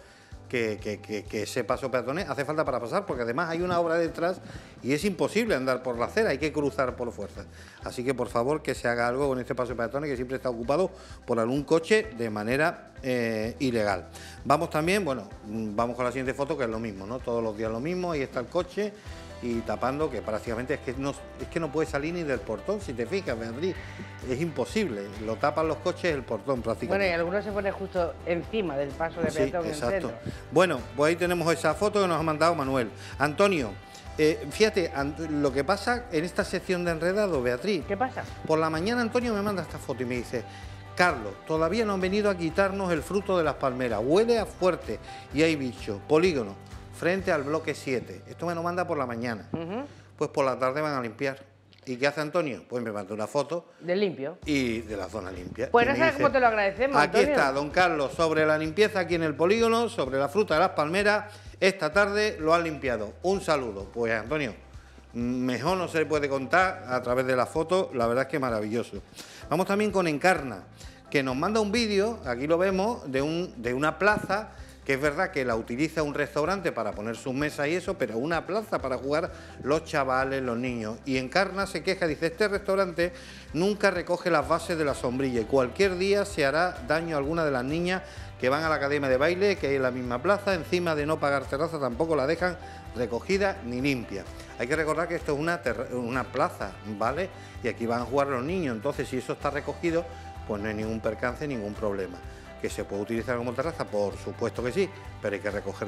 que ese paso peatones hace falta para pasar, porque además hay una obra detrás y es imposible andar por la acera, hay que cruzar por fuerza. Así que por favor que se haga algo con este paso de peatones, que siempre está ocupado por algún coche de manera ilegal. Vamos también, bueno, vamos con la siguiente foto, que es lo mismo, ¿no? Todos los días lo mismo, ahí está el coche y tapando, que prácticamente es que no puede salir ni del portón, si te fijas, Beatriz, es imposible, lo tapan los coches el portón prácticamente. Bueno, y algunos se ponen justo encima del paso de peatón en el centro. Bueno, pues ahí tenemos esa foto que nos ha mandado Manuel. Antonio, fíjate, lo que pasa en esta sección de Enredado, Beatriz. ¿Qué pasa? Por la mañana Antonio me manda esta foto y me dice: Carlos, todavía no han venido a quitarnos el fruto de las palmeras, huele a fuerte y hay bicho, polígono, frente al bloque 7. Esto me lo manda por la mañana. Pues por la tarde van a limpiar. ¿Y qué hace Antonio? Pues me manda una foto. Del limpio. Y de la zona limpia. Pues no sabes cómo te lo agradecemos, aquí Antonio. está, don Carlos, sobre la limpieza aquí en el polígono, sobre la fruta de las palmeras, esta tarde lo han limpiado. Un saludo. Pues Antonio, mejor no se le puede contar a través de la foto, la verdad es que maravilloso. Vamos también con Encarna, que nos manda un vídeo, aquí lo vemos, de una plaza, que es verdad que la utiliza un restaurante para poner sus mesas y eso, pero una plaza para jugar los chavales, los niños. Y Encarna se queja, dice: este restaurante nunca recoge las bases de la sombrilla y cualquier día se hará daño a alguna de las niñas que van a la academia de baile, que hay en la misma plaza. Encima de no pagar terraza tampoco la dejan recogida ni limpia. Hay que recordar que esto es una plaza, ¿vale? Y aquí van a jugar los niños, entonces si eso está recogido, pues no hay ningún percance, ningún problema. ¿Que se puede utilizar como terraza? Por supuesto que sí, pero hay que recoger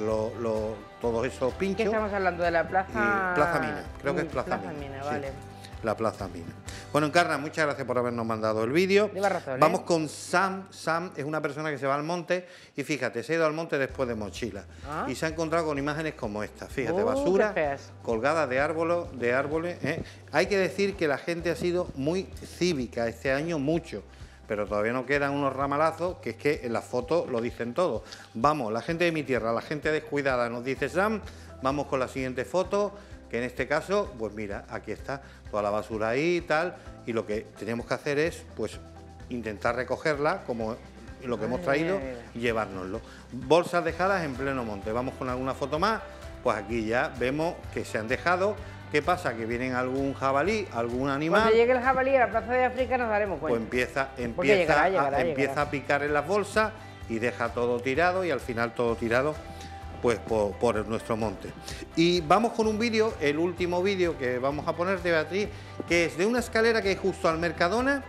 todos esos pinchos. ¿Qué estamos hablando? ¿De la plaza? Plaza Mina, creo que es Plaza Mina, vale. Sí, la Plaza Mina. Bueno, Encarna, muchas gracias por habernos mandado el vídeo. Lleva razón, Vamos con Sam. Sam es una persona que se va al monte y fíjate, se ha ido al monte después de mochila. Y se ha encontrado con imágenes como esta. Fíjate, basura colgada de árboles. Hay que decir que la gente ha sido muy cívica este año, mucho. Pero todavía no quedan unos ramalazos, que es que en las fotos lo dicen todo. Vamos, la gente de mi tierra, la gente descuidada, nos dice Sam. Vamos con la siguiente foto, que en este caso, pues mira, aquí está toda la basura ahí y tal, y lo que tenemos que hacer es, pues, intentar recogerla, como lo que hemos traído, y llevárnoslo. Bolsas dejadas en pleno monte. Vamos con alguna foto más, pues aquí ya vemos que se han dejado. ¿Qué pasa? Que vienen algún jabalí, algún animal. Cuando llegue el jabalí a la Plaza de África nos daremos cuenta. Pues empieza a picar en las bolsas y deja todo tirado y al final todo tirado pues por nuestro monte. Y vamos con un vídeo, el último vídeo que vamos a poner de Beatriz, que es de una escalera que hay justo al Mercadona,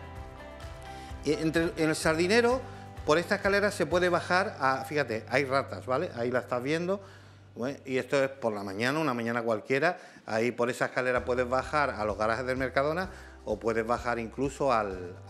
en el Sardinero. Por esta escalera se puede bajar fíjate, hay ratas, ¿vale? Ahí la estás viendo. Bueno, y esto es por la mañana, una mañana cualquiera. Ahí por esa escalera puedes bajar a los garajes del Mercadona o puedes bajar incluso la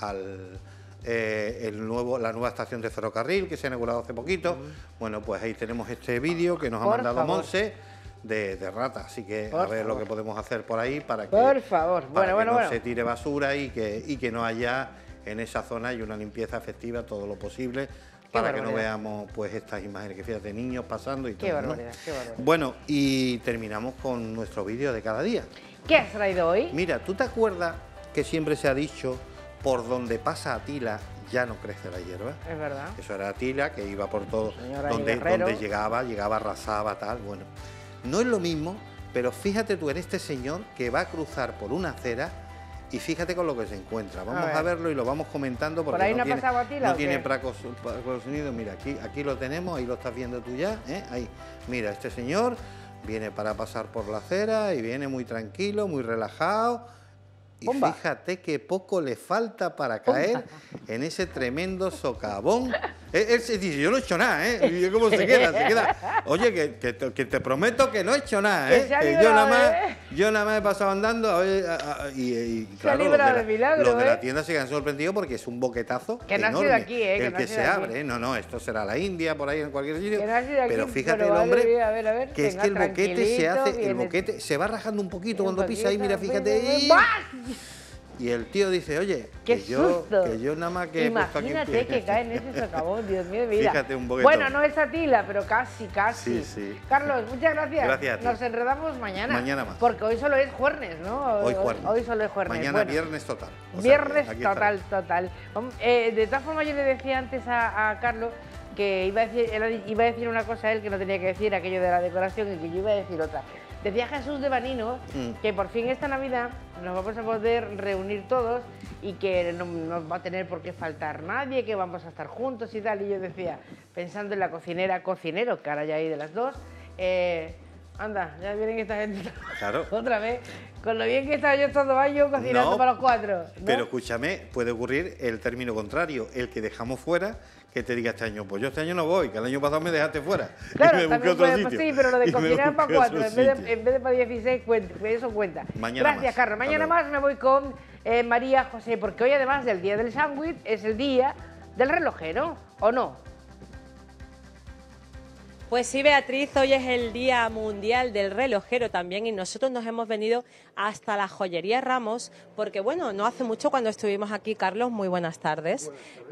nueva estación de ferrocarril que se ha inaugurado hace poquito. Bueno, pues ahí tenemos este vídeo que nos ha mandado Monse de ratas. Así que a ver lo que podemos hacer por ahí para que, no se tire basura y que no haya en esa zona y una limpieza efectiva todo lo posible. Para que no veamos pues estas imágenes, que fíjate, niños pasando y todo. Qué barbaridad. Bueno, y terminamos con nuestro vídeo de cada día. ¿Qué has traído hoy? Mira, ¿tú te acuerdas que siempre se ha dicho por donde pasa Atila ya no crece la hierba? Es verdad. Eso era Atila, que iba por todo, donde llegaba, arrasaba, tal. Bueno, no es lo mismo, pero fíjate tú en este señor que va a cruzar por una acera. Y fíjate con lo que se encuentra. Vamos a verlo y lo vamos comentando porque ¿por ahí no tiene placo sonido. Mira, aquí lo tenemos, ahí lo estás viendo tú ya. Ahí, mira, este señor viene para pasar por la acera y viene muy tranquilo, muy relajado. Y fíjate que poco le falta para caer en ese tremendo socavón. Él se dice, yo no he hecho nada, ¿eh? Y cómo se queda. Oye, que te prometo que no he hecho nada, ¿eh? Que yo nada más he pasado andando y claro, los de la tienda se han sorprendido porque es un boquetazo que no enorme, ha sido aquí, el que se abre. No, esto será la India, por ahí en cualquier sitio. Pero fíjate el hombre, que es que el boquete se hace, el boquete se va rajando un poquito cuando pisa ahí, mira, fíjate. Y el tío dice, oye, que yo nada más que... Imagínate que cae en ese socavón, Dios mío, mira. Fíjate un boquetón. Bueno, no es Atila, pero casi. Sí. Carlos, muchas gracias. Gracias a ti. Nos enredamos mañana. Mañana más. Porque hoy solo es jueves, ¿no? Hoy solo es jueves. Mañana viernes total. Viernes total. De todas formas, yo le decía antes a Carlos, que iba a decir una cosa él que no tenía que decir, aquello de la decoración, y que yo iba a decir otra. Decía Jesús de Baninos que por fin esta Navidad nos vamos a poder reunir todos y que no nos va a tener por qué faltar nadie, que vamos a estar juntos y tal. Y yo decía, pensando en la cocinera, cocinero, que ahora ya hay de las dos, anda, ya vienen esta gente claro. Otra vez, con lo bien que estaba yo estos 2 años cocinando para los 4. ¿no? Pero escúchame, puede ocurrir el término contrario, el que dejamos fuera, que te diga este año, pues yo este año no voy, que el año pasado me dejaste fuera. Claro, y me busqué otro sitio. Sí, pero lo de cocinar para 4, en vez de para 16, eso cuenta. Mañana Gracias, más. Carlos. Mañana más me voy con María José, porque hoy, además del día del sándwich, es el día del relojero, ¿o no? Pues sí, Beatriz, hoy es el Día Mundial del Relojero también y nosotros nos hemos venido hasta la joyería Ramos porque, bueno, no hace mucho cuando estuvimos aquí, Carlos, muy buenas tardes.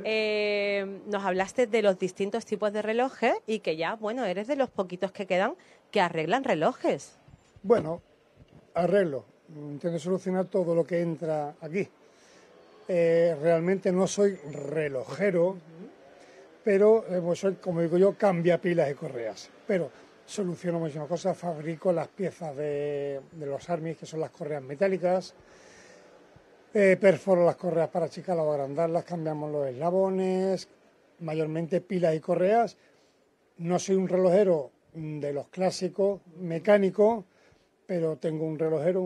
Nos hablaste de los distintos tipos de relojes y que ya, bueno, eres de los poquitos que quedan que arreglan relojes. Bueno, arreglo, intento solucionar todo lo que entra aquí. Realmente no soy relojero, pero pues soy, como digo yo, cambia pilas y correas. Pero soluciono muchísimas cosas, fabrico las piezas de los Armis, que son las correas metálicas, perforo las correas para achicarlas o agrandarlas, cambiamos los eslabones, mayormente pilas y correas. No soy un relojero de los clásicos mecánicos, pero tengo un relojero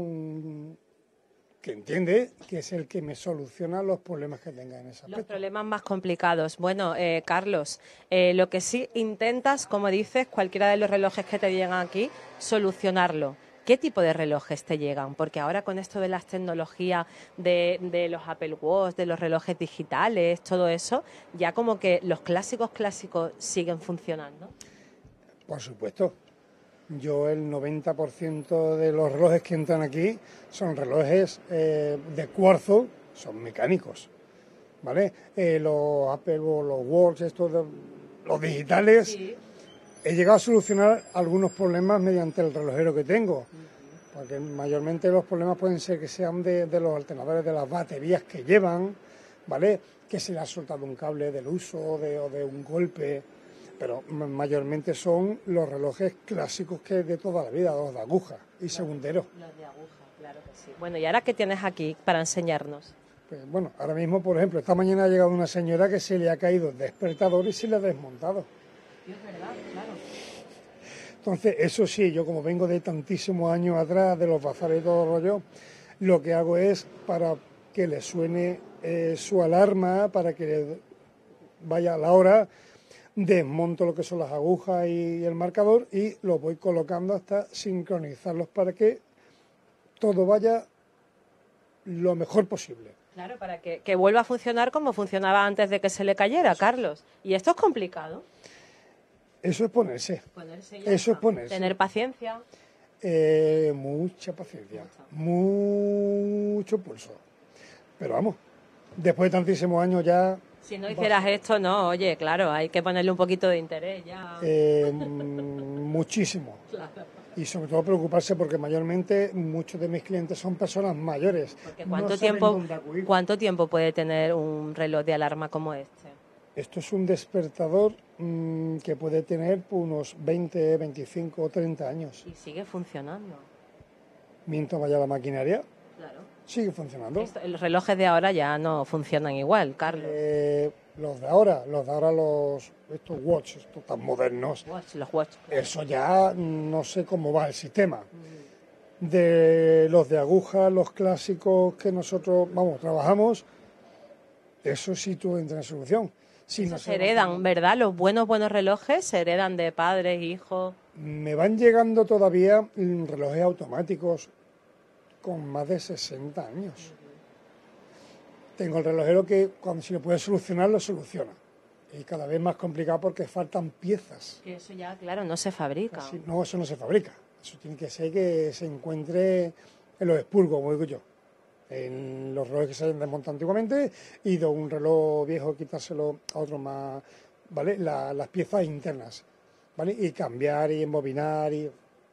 que entiende que es el que me soluciona los problemas que tenga en ese aspecto. Los problemas más complicados. Bueno, Carlos, lo que sí intentas, como dices, cualquiera de los relojes que te llegan aquí, solucionarlo. ¿Qué tipo de relojes te llegan? Porque ahora con esto de las tecnologías de los Apple Watch, de los relojes digitales, todo eso, ya como que los clásicos siguen funcionando. Por supuesto. Yo el 90% de los relojes que entran aquí son relojes de cuarzo, son mecánicos, ¿vale? Los Apple o los Watch, los digitales, sí. He llegado a solucionar algunos problemas mediante el relojero que tengo, porque mayormente los problemas pueden ser que sean de los alternadores, de las baterías que llevan, ¿vale? Que se le ha soltado un cable del uso o de un golpe. Pero mayormente son los relojes clásicos que de toda la vida, los de aguja y segunderos. Los de aguja, claro que sí. Bueno, ¿y ahora qué tienes aquí para enseñarnos? Pues bueno, ahora mismo, por ejemplo, esta mañana ha llegado una señora que se le ha caído el despertador y se le ha desmontado. Sí, es verdad, claro. Entonces, eso sí, yo como vengo de tantísimos años atrás, de los bazares y todo el rollo, lo que hago es para que le suene su alarma, para que le vaya a la hora, desmonto lo que son las agujas y el marcador y lo voy colocando hasta sincronizarlos para que todo vaya lo mejor posible. Claro, para que vuelva a funcionar como funcionaba antes de que se le cayera, Carlos. ¿Y esto es complicado? Eso es ponerse. Eso es ponerse. Tener paciencia. Mucha paciencia. Mucho pulso. Pero vamos, después de tantísimos años ya... Si no hicieras esto, no, oye, claro, hay que ponerle un poquito de interés ya. Muchísimo. Claro. Y sobre todo preocuparse porque mayormente muchos de mis clientes son personas mayores. Porque ¿cuánto tiempo puede tener un reloj de alarma como este? Esto es un despertador que puede tener unos 20, 25 o 30 años. Y sigue funcionando. Mientras vaya la maquinaria. Claro. Sigue funcionando. Los relojes de ahora ya no funcionan igual, Carlos. Los de ahora, estos watch, estos tan modernos. Los watch. Eso ya no sé cómo va el sistema. De los de aguja, los clásicos que nosotros, trabajamos, eso sí tú entras en solución. Si no se heredan, ¿verdad? Los buenos relojes se heredan de padres, hijos. Me van llegando todavía relojes automáticos con más de 60 años. Tengo el relojero que cuando si lo puede solucionar, lo soluciona. Y cada vez más complicado porque faltan piezas. Que eso ya, claro, no se fabrica. No, eso no se fabrica. Eso tiene que ser que se encuentre en los expurgos, como digo yo. En los relojes que se hayan desmontado antiguamente y de un reloj viejo quitárselo a otro más, ¿vale? Las piezas internas, ¿vale? Y cambiar y embobinar y...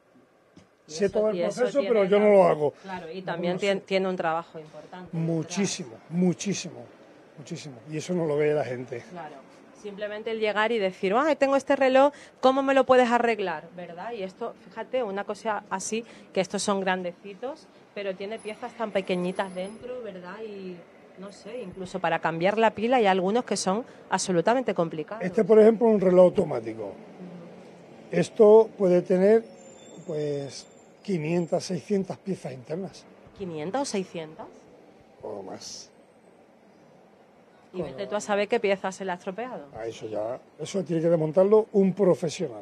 Sé todo el proceso, pero yo no lo hago. Claro, y también tiene un trabajo importante. Muchísimo. Y eso no lo ve la gente. Claro, Simplemente el llegar y decir, tengo este reloj, ¿cómo me lo puedes arreglar? ¿Verdad? Y esto, fíjate, una cosa así, que estos son grandecitos, pero tiene piezas tan pequeñitas dentro, ¿verdad? Y no sé, incluso para cambiar la pila hay algunos que son absolutamente complicados. Este, por ejemplo, es un reloj automático. Esto puede tener, pues, 500, 600 piezas internas. ¿500 o 600? O más. Y vete tú a saber qué piezas se le ha estropeado. Eso tiene que desmontarlo un profesional.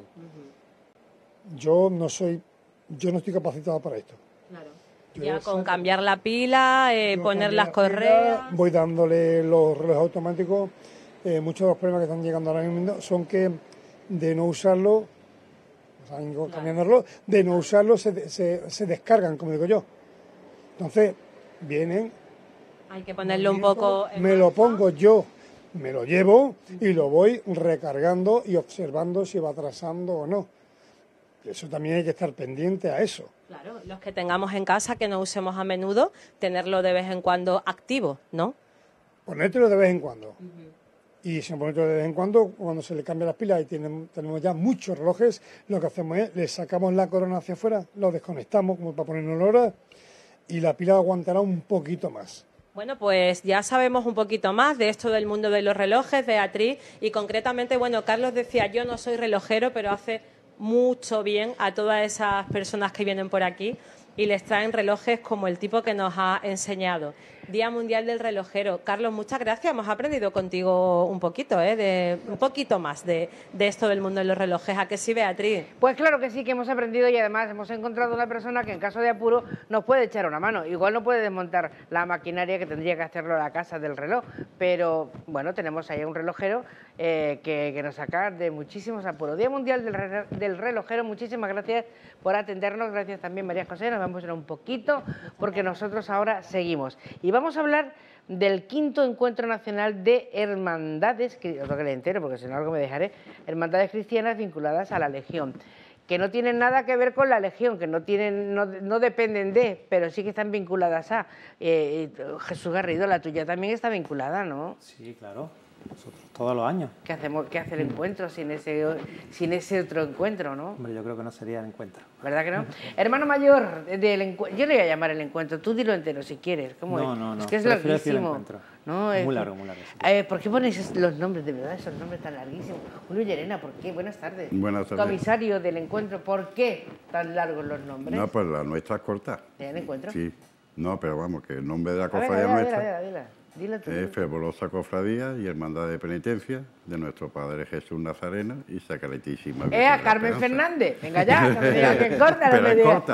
Yo no estoy capacitado para esto. Claro. Ya con cambiar la pila, poner las correas. Voy dándole los relojes automáticos. Muchos de los problemas que están llegando ahora mismo son que de no usarlo, cambiando el reloj, de no usarlo se descargan, como digo yo. Entonces, vienen. Hay que ponerlo un poco... Me lo pongo yo, me lo llevo y lo voy recargando y observando si va atrasando o no. Eso también hay que estar pendiente a eso. Claro, los que tengamos en casa, que no usemos a menudo, tenerlo de vez en cuando activo, ¿no? Ponértelo de vez en cuando. Y sin ponértelo de vez en cuando se le cambia las pilas y tenemos ya muchos relojes, lo que hacemos es, le sacamos la corona hacia afuera, lo desconectamos como para ponernos la hora y la pila aguantará un poquito más. Bueno, pues ya sabemos un poquito más de esto del mundo de los relojes, Beatriz, y concretamente, bueno, Carlos decía, yo no soy relojero, pero hace mucho bien a todas esas personas que vienen por aquí y les traen relojes como el tipo que nos ha enseñado. Día Mundial del Relojero. Carlos, muchas gracias. Hemos aprendido contigo un poquito, un poquito más de esto del mundo de los relojes. ¿A que sí, Beatriz? Pues claro que sí, que hemos aprendido y además hemos encontrado una persona que en caso de apuro nos puede echar una mano. Igual no puede desmontar la maquinaria que tendría que hacerlo la casa del reloj, pero bueno, tenemos ahí un relojero que nos saca de muchísimos apuros. Día Mundial del Relojero, muchísimas gracias por atendernos. Gracias también, María José. Nos vamos a ir un poquito porque nosotros ahora seguimos. Y vamos a hablar del 5º Encuentro Nacional de Hermandades, que otro que le entero porque si no algo me dejaré, hermandades cristianas vinculadas a la Legión, que no tienen nada que ver con la Legión, que no dependen de, pero sí que están vinculadas a. Jesús Garrido, la tuya también está vinculada, ¿no? Sí, claro. Nosotros todos los años. ¿Qué hace el encuentro sin ese otro encuentro, no? Hombre, yo creo que no sería el encuentro. ¿Verdad que no? Hermano mayor del encuentro, yo le voy a llamar el encuentro, tú dilo entero si quieres. ¿Cómo es? No. Es que es larguísimo. No, muy largo, muy largo. Sí. ¿Por qué ponéis los nombres, de verdad, esos nombres tan larguísimos? Julio y Elena, ¿por qué? Buenas tardes. Buenas tardes. Comisario del encuentro, ¿por qué tan largos los nombres? No, pues la nuestra es corta. ¿El encuentro? Sí. No, pero vamos, que el nombre de la cofradía nuestra dila tú. es Fervorosa Cofradía y Hermandad de Penitencia de nuestro Padre Jesús Nazareno y Sacralitísima Virgen de la Carmen Esperanza. Fernández, venga ya, no me digas que es corta. Pero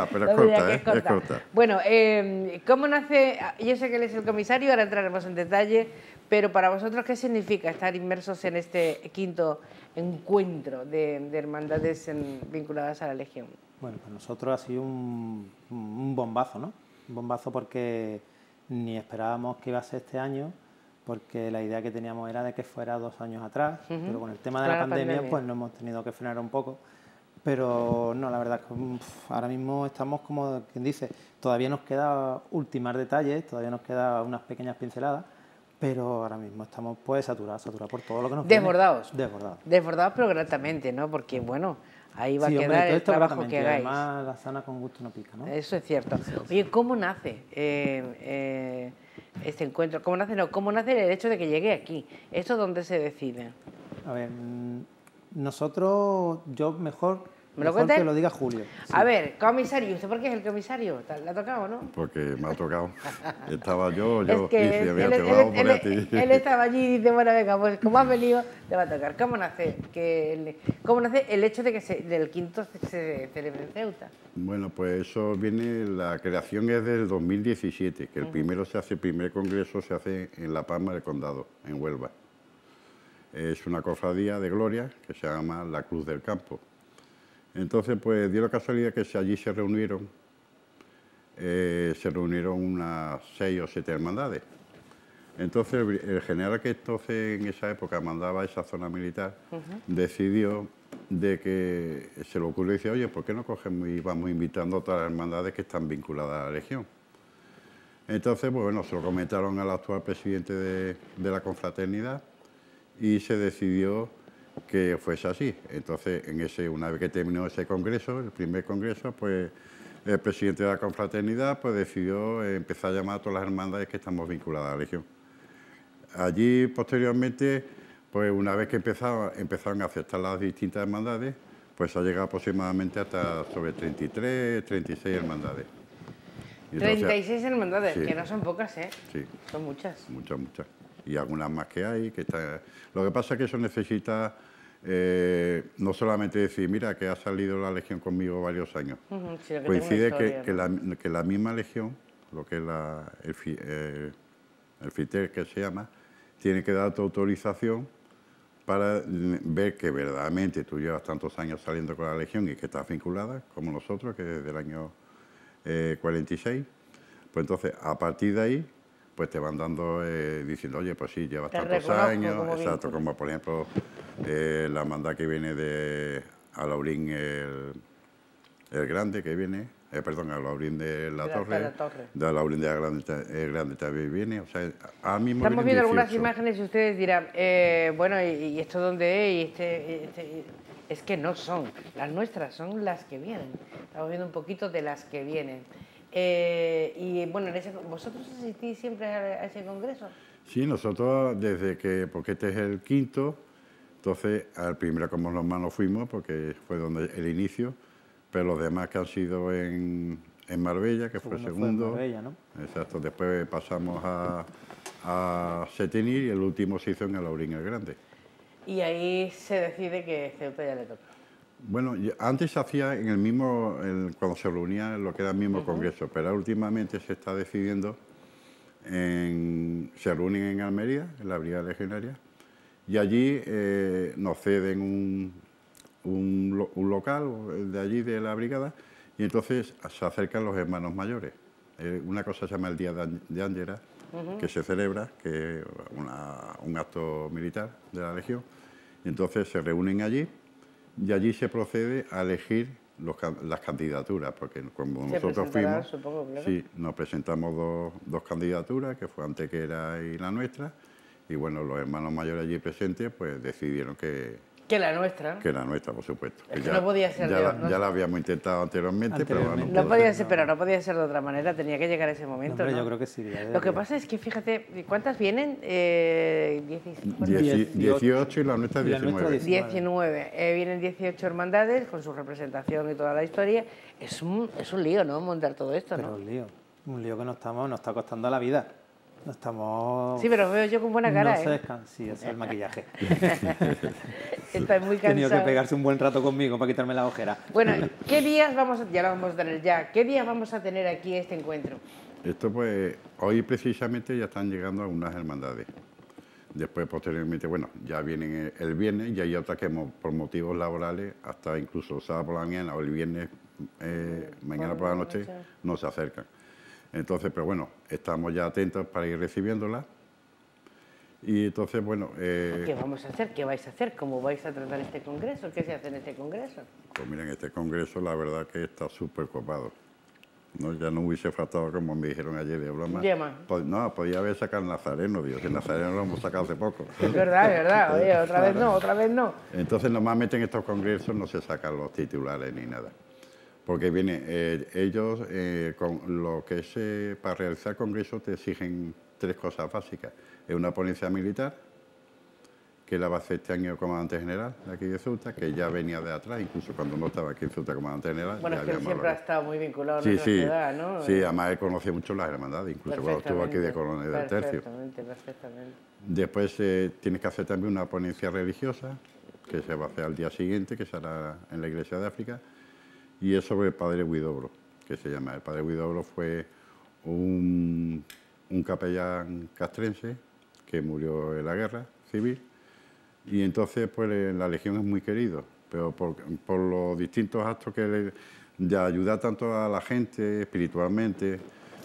es corta. Bueno, ¿cómo nace? Yo sé que él es el comisario, ahora entraremos en detalle, pero para vosotros, ¿qué significa estar inmersos en este 5º encuentro de hermandades vinculadas a la Legión? Bueno, pues nosotros ha sido un bombazo, ¿no? Un bombazo porque ni esperábamos que iba a ser este año, porque la idea que teníamos era de que fuera 2 años atrás, pero con el tema de la pandemia pues nos hemos tenido que frenar un poco. Pero no, la verdad es que ahora mismo estamos, como quien dice, todavía nos queda ultimar detalles, todavía nos queda unas pequeñas pinceladas, pero ahora mismo estamos pues saturados por todo lo que nos Desbordados. viene. Desbordados. Desbordados, pero gratamente, ¿no? Porque, bueno, ahí va a quedar el trabajo que hagáis. Además, la sana con gusto no pica, ¿no? Eso es cierto. Oye, ¿cómo nace este encuentro? ¿Cómo nace el hecho de que llegue aquí? ¿Esto dónde se decide? A ver, nosotros, yo mejor que lo diga Julio. Sí. A ver, comisario, ¿usted por qué es el comisario? ¿Le ha tocado, no? Porque me ha tocado. Estaba yo es que y me ha tocado por a ti. Él estaba allí y dice, bueno, venga, pues como has venido, te va a tocar. ¿Cómo nace el hecho de que del 5º se celebre en Ceuta? Bueno, pues eso viene, la creación es del 2017, que el primer congreso se hace en La Palma del Condado, en Huelva. Es una cofradía de gloria que se llama la Cruz del Campo. Entonces, pues dio la casualidad que allí se reunieron unas 6 o 7 hermandades. Entonces, el general que entonces en esa época mandaba esa zona militar decidió de que se le ocurrió y dice, oye, ¿por qué no cogemos y vamos invitando a todas las hermandades que están vinculadas a la Legión? Entonces, pues bueno, se lo comentaron al actual presidente de la confraternidad y se decidió que fuese así. Entonces, una vez que terminó ese congreso, el primer congreso, pues el presidente de la confraternidad pues decidió empezar a llamar a todas las hermandades que estamos vinculadas a la Legión. Allí, posteriormente, pues una vez que empezaron a aceptar las distintas hermandades, pues ha llegado aproximadamente hasta sobre 33, 36 hermandades. Entonces, 36 hermandades, sí, que no son pocas, ¿eh? Sí. Son muchas. Muchas. Y algunas más que hay. Lo que pasa es que eso necesita no solamente decir, mira, que ha salido la Legión conmigo varios años. Sí, coincide historia, que la misma Legión, lo que es el FITER que se llama, tiene que dar tu autorización para ver que verdaderamente tú llevas tantos años saliendo con la Legión y que estás vinculada, como nosotros, que desde el año 46. Pues entonces, a partir de ahí, pues te van dando, diciendo, oye, pues sí, llevas tantos años, exacto, como por ejemplo la hermandad que viene de Alaurín el Grande, que viene, perdón, Alaurín de la Torre, de Alaurín de el Grande también viene, o sea, ahora mismo estamos viendo 18. algunas imágenes y ustedes dirán, bueno, ¿y esto dónde es? Es que no son las nuestras, son las que vienen. Estamos viendo un poquito de las que vienen. Y bueno, ¿vosotros asistís siempre a ese congreso? Sí, nosotros porque este es el quinto, entonces al primero como los hermanos fuimos, porque fue donde el inicio, pero los demás que han sido en Marbella, que fue el segundo. Fue en Marbella, ¿no? Exacto, después pasamos a Setenir y el último se hizo en Alaurín el Grande. Y ahí se decide que Ceuta ya le toca. Bueno, antes se hacía en el mismo, cuando se reunía lo que era el mismo congreso, pero últimamente se está decidiendo, se reúnen en Almería, en la Brigada Legionaria, y allí nos ceden un local de allí de la brigada, y entonces se acercan los hermanos mayores. Una cosa se llama el Día de Ángela, que se celebra, que es un acto militar de la Legión, y entonces se reúnen allí, y allí se procede a elegir las candidaturas, porque como nosotros fuimos, supongo, claro. Sí, nos presentamos dos candidaturas, que fue Antequera y la nuestra, y bueno, los hermanos mayores allí presentes pues decidieron que la nuestra. Que la nuestra, por supuesto. Es que no podía ser ya la habíamos intentado anteriormente, pero bueno. No podía ser, pero no podía ser de otra manera, tenía que llegar ese momento. No, ¿no? Yo creo que sí. Lo que pasa es que, fíjate, ¿cuántas vienen? 18 y la nuestra 19. 19. Vienen 18 hermandades con su representación y toda la historia. Es un lío, ¿no? Montar todo esto, ¿no? Pero un lío que nos está costando la vida. No estamos... Sí, pero veo yo con buena cara, Sí, es el maquillaje. Está muy cansado. He tenido que pegarse un buen rato conmigo para quitarme la ojera. Bueno, ¿qué días ya lo vamos a tener ya? ¿Qué días vamos a tener aquí este encuentro? Esto pues, hoy precisamente ya están llegando algunas hermandades. Después, posteriormente, bueno, ya vienen el viernes y hay otras que por motivos laborales, hasta incluso el sábado por la mañana o el viernes mañana por la noche, no se acercan. Entonces, pero bueno, estamos ya atentos para ir recibiéndola. Y entonces, bueno... ¿Qué vamos a hacer? ¿Qué vais a hacer? ¿Cómo vais a tratar este congreso? ¿Qué se hace en este congreso? Pues miren, este congreso la verdad que está súper copado. ¿No? Ya no hubiese faltado, como me dijeron ayer de broma. No, podía haber sacado el Nazareno, Dios. El Nazareno lo hemos sacado hace poco. Es verdad. Oye, otra vez no. Entonces, normalmente en estos congresos no se sacan los titulares ni nada. Porque viene, ellos, con lo que es para realizar el congreso, te exigen 3 cosas básicas. Es una ponencia militar, que la va a hacer este año el comandante general de aquí de Ceuta, que ya venía de atrás, incluso cuando no estaba aquí en Ceuta comandante general. Bueno, es que él siempre ha estado muy vinculado a nuestra ciudad, ¿no? Sí, además él conoce mucho las hermandades, incluso cuando estuvo aquí de coronel del tercio. Perfectamente. Después tienes que hacer también una ponencia religiosa, que se va a hacer al día siguiente, que será en la Iglesia de África, y es sobre el padre Huidobro, que se llama. El padre Huidobro fue un capellán castrense que murió en la guerra civil, y entonces pues la Legión es muy querido, pero por los distintos actos de ayudar tanto a la gente espiritualmente,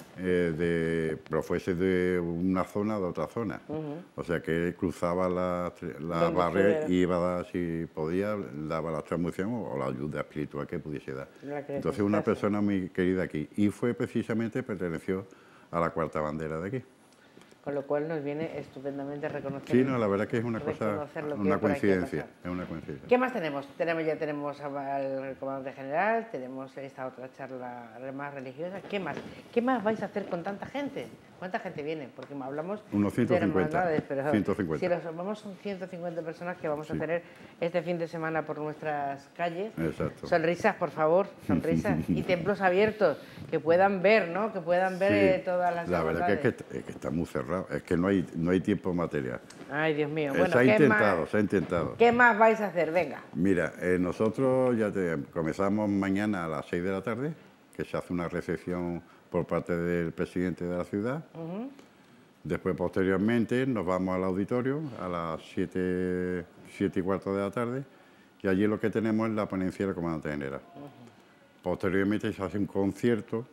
pero fuese de una zona a de otra zona. O sea que él cruzaba la barrera y iba a dar, si podía, daba la transmisión o la ayuda espiritual que pudiese dar. Entonces una persona muy querida aquí, y perteneció a la 4ª bandera de aquí. Con lo cual nos viene estupendamente reconocer. Sí, no, la verdad que es una cosa, una coincidencia, es una coincidencia. ¿Qué más tenemos? Ya tenemos al comandante general, tenemos esta otra charla más religiosa. ¿Qué más? ¿Qué más vais a hacer con tanta gente? ¿Cuánta gente viene? Porque hablamos unos 150, pero 150. Si los vamos son 150 personas que vamos a tener este fin de semana por nuestras calles. Exacto. Sonrisas, por favor, sonrisas. Y templos abiertos, que puedan ver, ¿no? Que puedan ver todas las La verdad es que está muy cerrado, es que no hay tiempo material. Ay, Dios mío. Bueno, se ha intentado. ¿Qué más vais a hacer? Venga. Mira, nosotros comenzamos mañana a las 6 de la tarde, que se hace una recepción por parte del presidente de la ciudad. Después, posteriormente, nos vamos al auditorio a las 7:15 de la tarde, y allí lo que tenemos es la ponencia del comandante general. Posteriormente se hace un concierto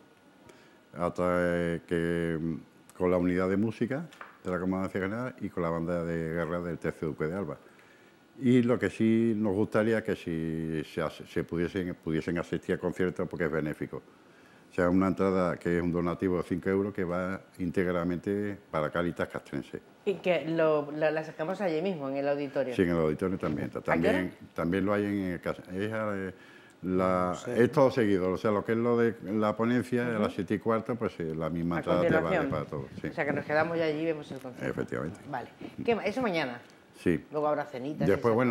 con la unidad de música de la Comandancia General y con la banda de guerra del Tercio Duque de Alba. Y lo que sí nos gustaría que si se pudiesen asistir a conciertos, porque es benéfico. O sea, una entrada que es un donativo de 5 euros que va íntegramente para Cáritas Castrense. Y que la sacamos allí mismo, en el auditorio. Sí, en el auditorio también. También lo hay en el caso. Es todo seguido, o sea, lo que es lo de la ponencia, a las 7:15, pues la misma entrada te vale para todo. Sí. O sea, que nos quedamos ya allí y vemos el concierto. Efectivamente. Vale. ¿Eso mañana? Sí. Luego habrá cenitas.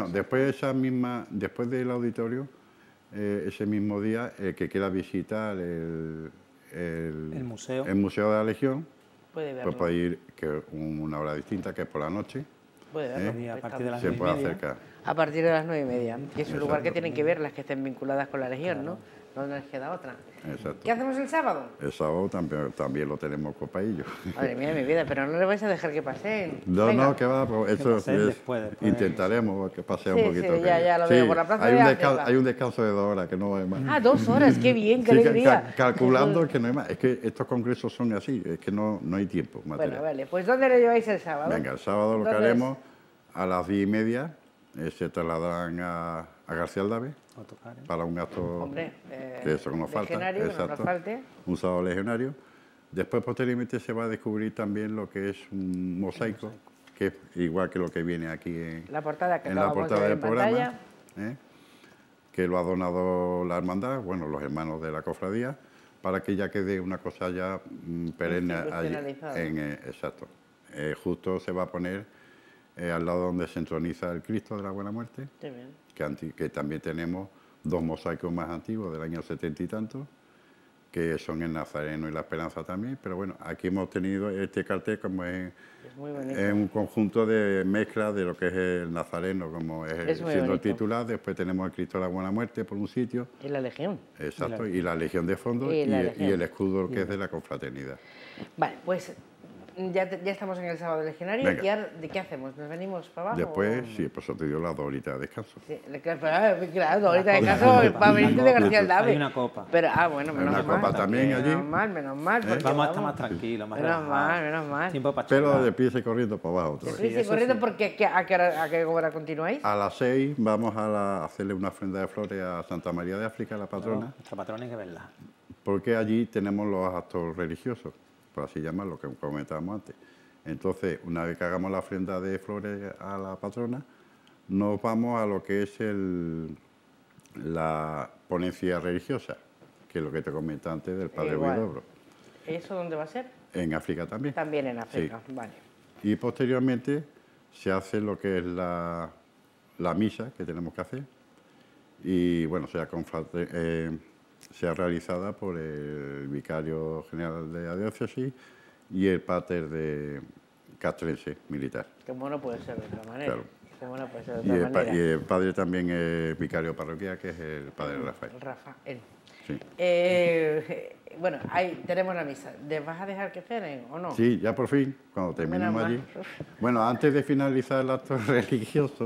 Después del auditorio, ese mismo día, el que quiera visitar el museo de la Legión, puede verlo. Pues puede ir una hora distinta, que es por la noche. Puede verlo. Y a partir de las se puede acercar. A partir de las 9:30. Y es un lugar que tienen que ver las que estén vinculadas con la Legión, ¿no? No les queda otra. Exacto. ¿Qué hacemos el sábado? El sábado también lo tenemos copaillo. Madre mía, mi vida, pero no le vais a dejar que pasen. No, que va, eso después. Intentaremos que pase un poquito. Sí, ya lo veo por la plaza hay un descanso de 2 horas, que no hay más. Ah, 2 horas, qué bien, qué alegría. Calculando que no hay más. Es que estos congresos son así, es que no hay tiempo material. Bueno, vale, pues ¿dónde lo lleváis el sábado? Venga, el sábado lo que haremos a las 10:30, se trasladarán a García Aldave para un acto que eso nos falta, exacto, un sábado legionario. Después, posteriormente, se va a descubrir también lo que es un mosaico, que es igual que lo que viene aquí en la portada del programa, que lo ha donado la hermandad, bueno, los hermanos de la cofradía, para que ya quede una cosa ya perenne allí. Exacto. Justo se va a poner al lado donde se entroniza el Cristo de la Buena Muerte, que también tenemos 2 mosaicos más antiguos del año 70 y tantos, que son el Nazareno y la Esperanza también, pero bueno, aquí hemos tenido este cartel como es un conjunto de mezcla de lo que es el Nazareno, como es siendo el titular, después tenemos el Cristo de la Buena Muerte por un sitio. Y la Legión. Exacto, y la Legión de fondo y el escudo que es de la confraternidad. Vale, pues ya estamos en el sábado legionario. Venga. ¿Y ahora de qué hacemos? ¿Nos venimos para abajo? Después, sí, pues eso te dio las 2 horitas de descanso. Sí, claro, 2 horitas de descanso para venirte de García Aldave. Hay una copa. Pero, bueno, menos mal. Una copa también allí. Menos mal. Vamos a estar más tranquilos, más relajados. Menos mal. Tiempo para pero de pie y corriendo para abajo otra vez. Sí, corriendo porque ¿a qué hora continuáis? A las 6 vamos a hacerle una ofrenda de flores a Santa María de África, la patrona. Nuestra patrona hay que verla. Porque allí tenemos los actos religiosos, por así llamarlo, que comentábamos antes. Entonces, una vez que hagamos la ofrenda de flores a la patrona, nos vamos a lo que es la ponencia religiosa, que es lo que te comenté antes del Padre Huidobro. ¿Eso dónde va a ser? En África también. También en África, sí. Vale. Y posteriormente se hace lo que es la misa que tenemos que hacer, y bueno, sea realizada por el vicario general de la diócesis y el pater de castrense militar. Como no puede ser de otra manera. Claro. Como no puede ser de otra manera. Y el padre también es vicario parroquial, que es el padre Rafael. Rafael. Sí. Bueno, ahí tenemos la misa. ¿Les vas a dejar que cenen o no? Sí, ya por fin, cuando terminemos allí. Bueno, antes de finalizar el acto religioso,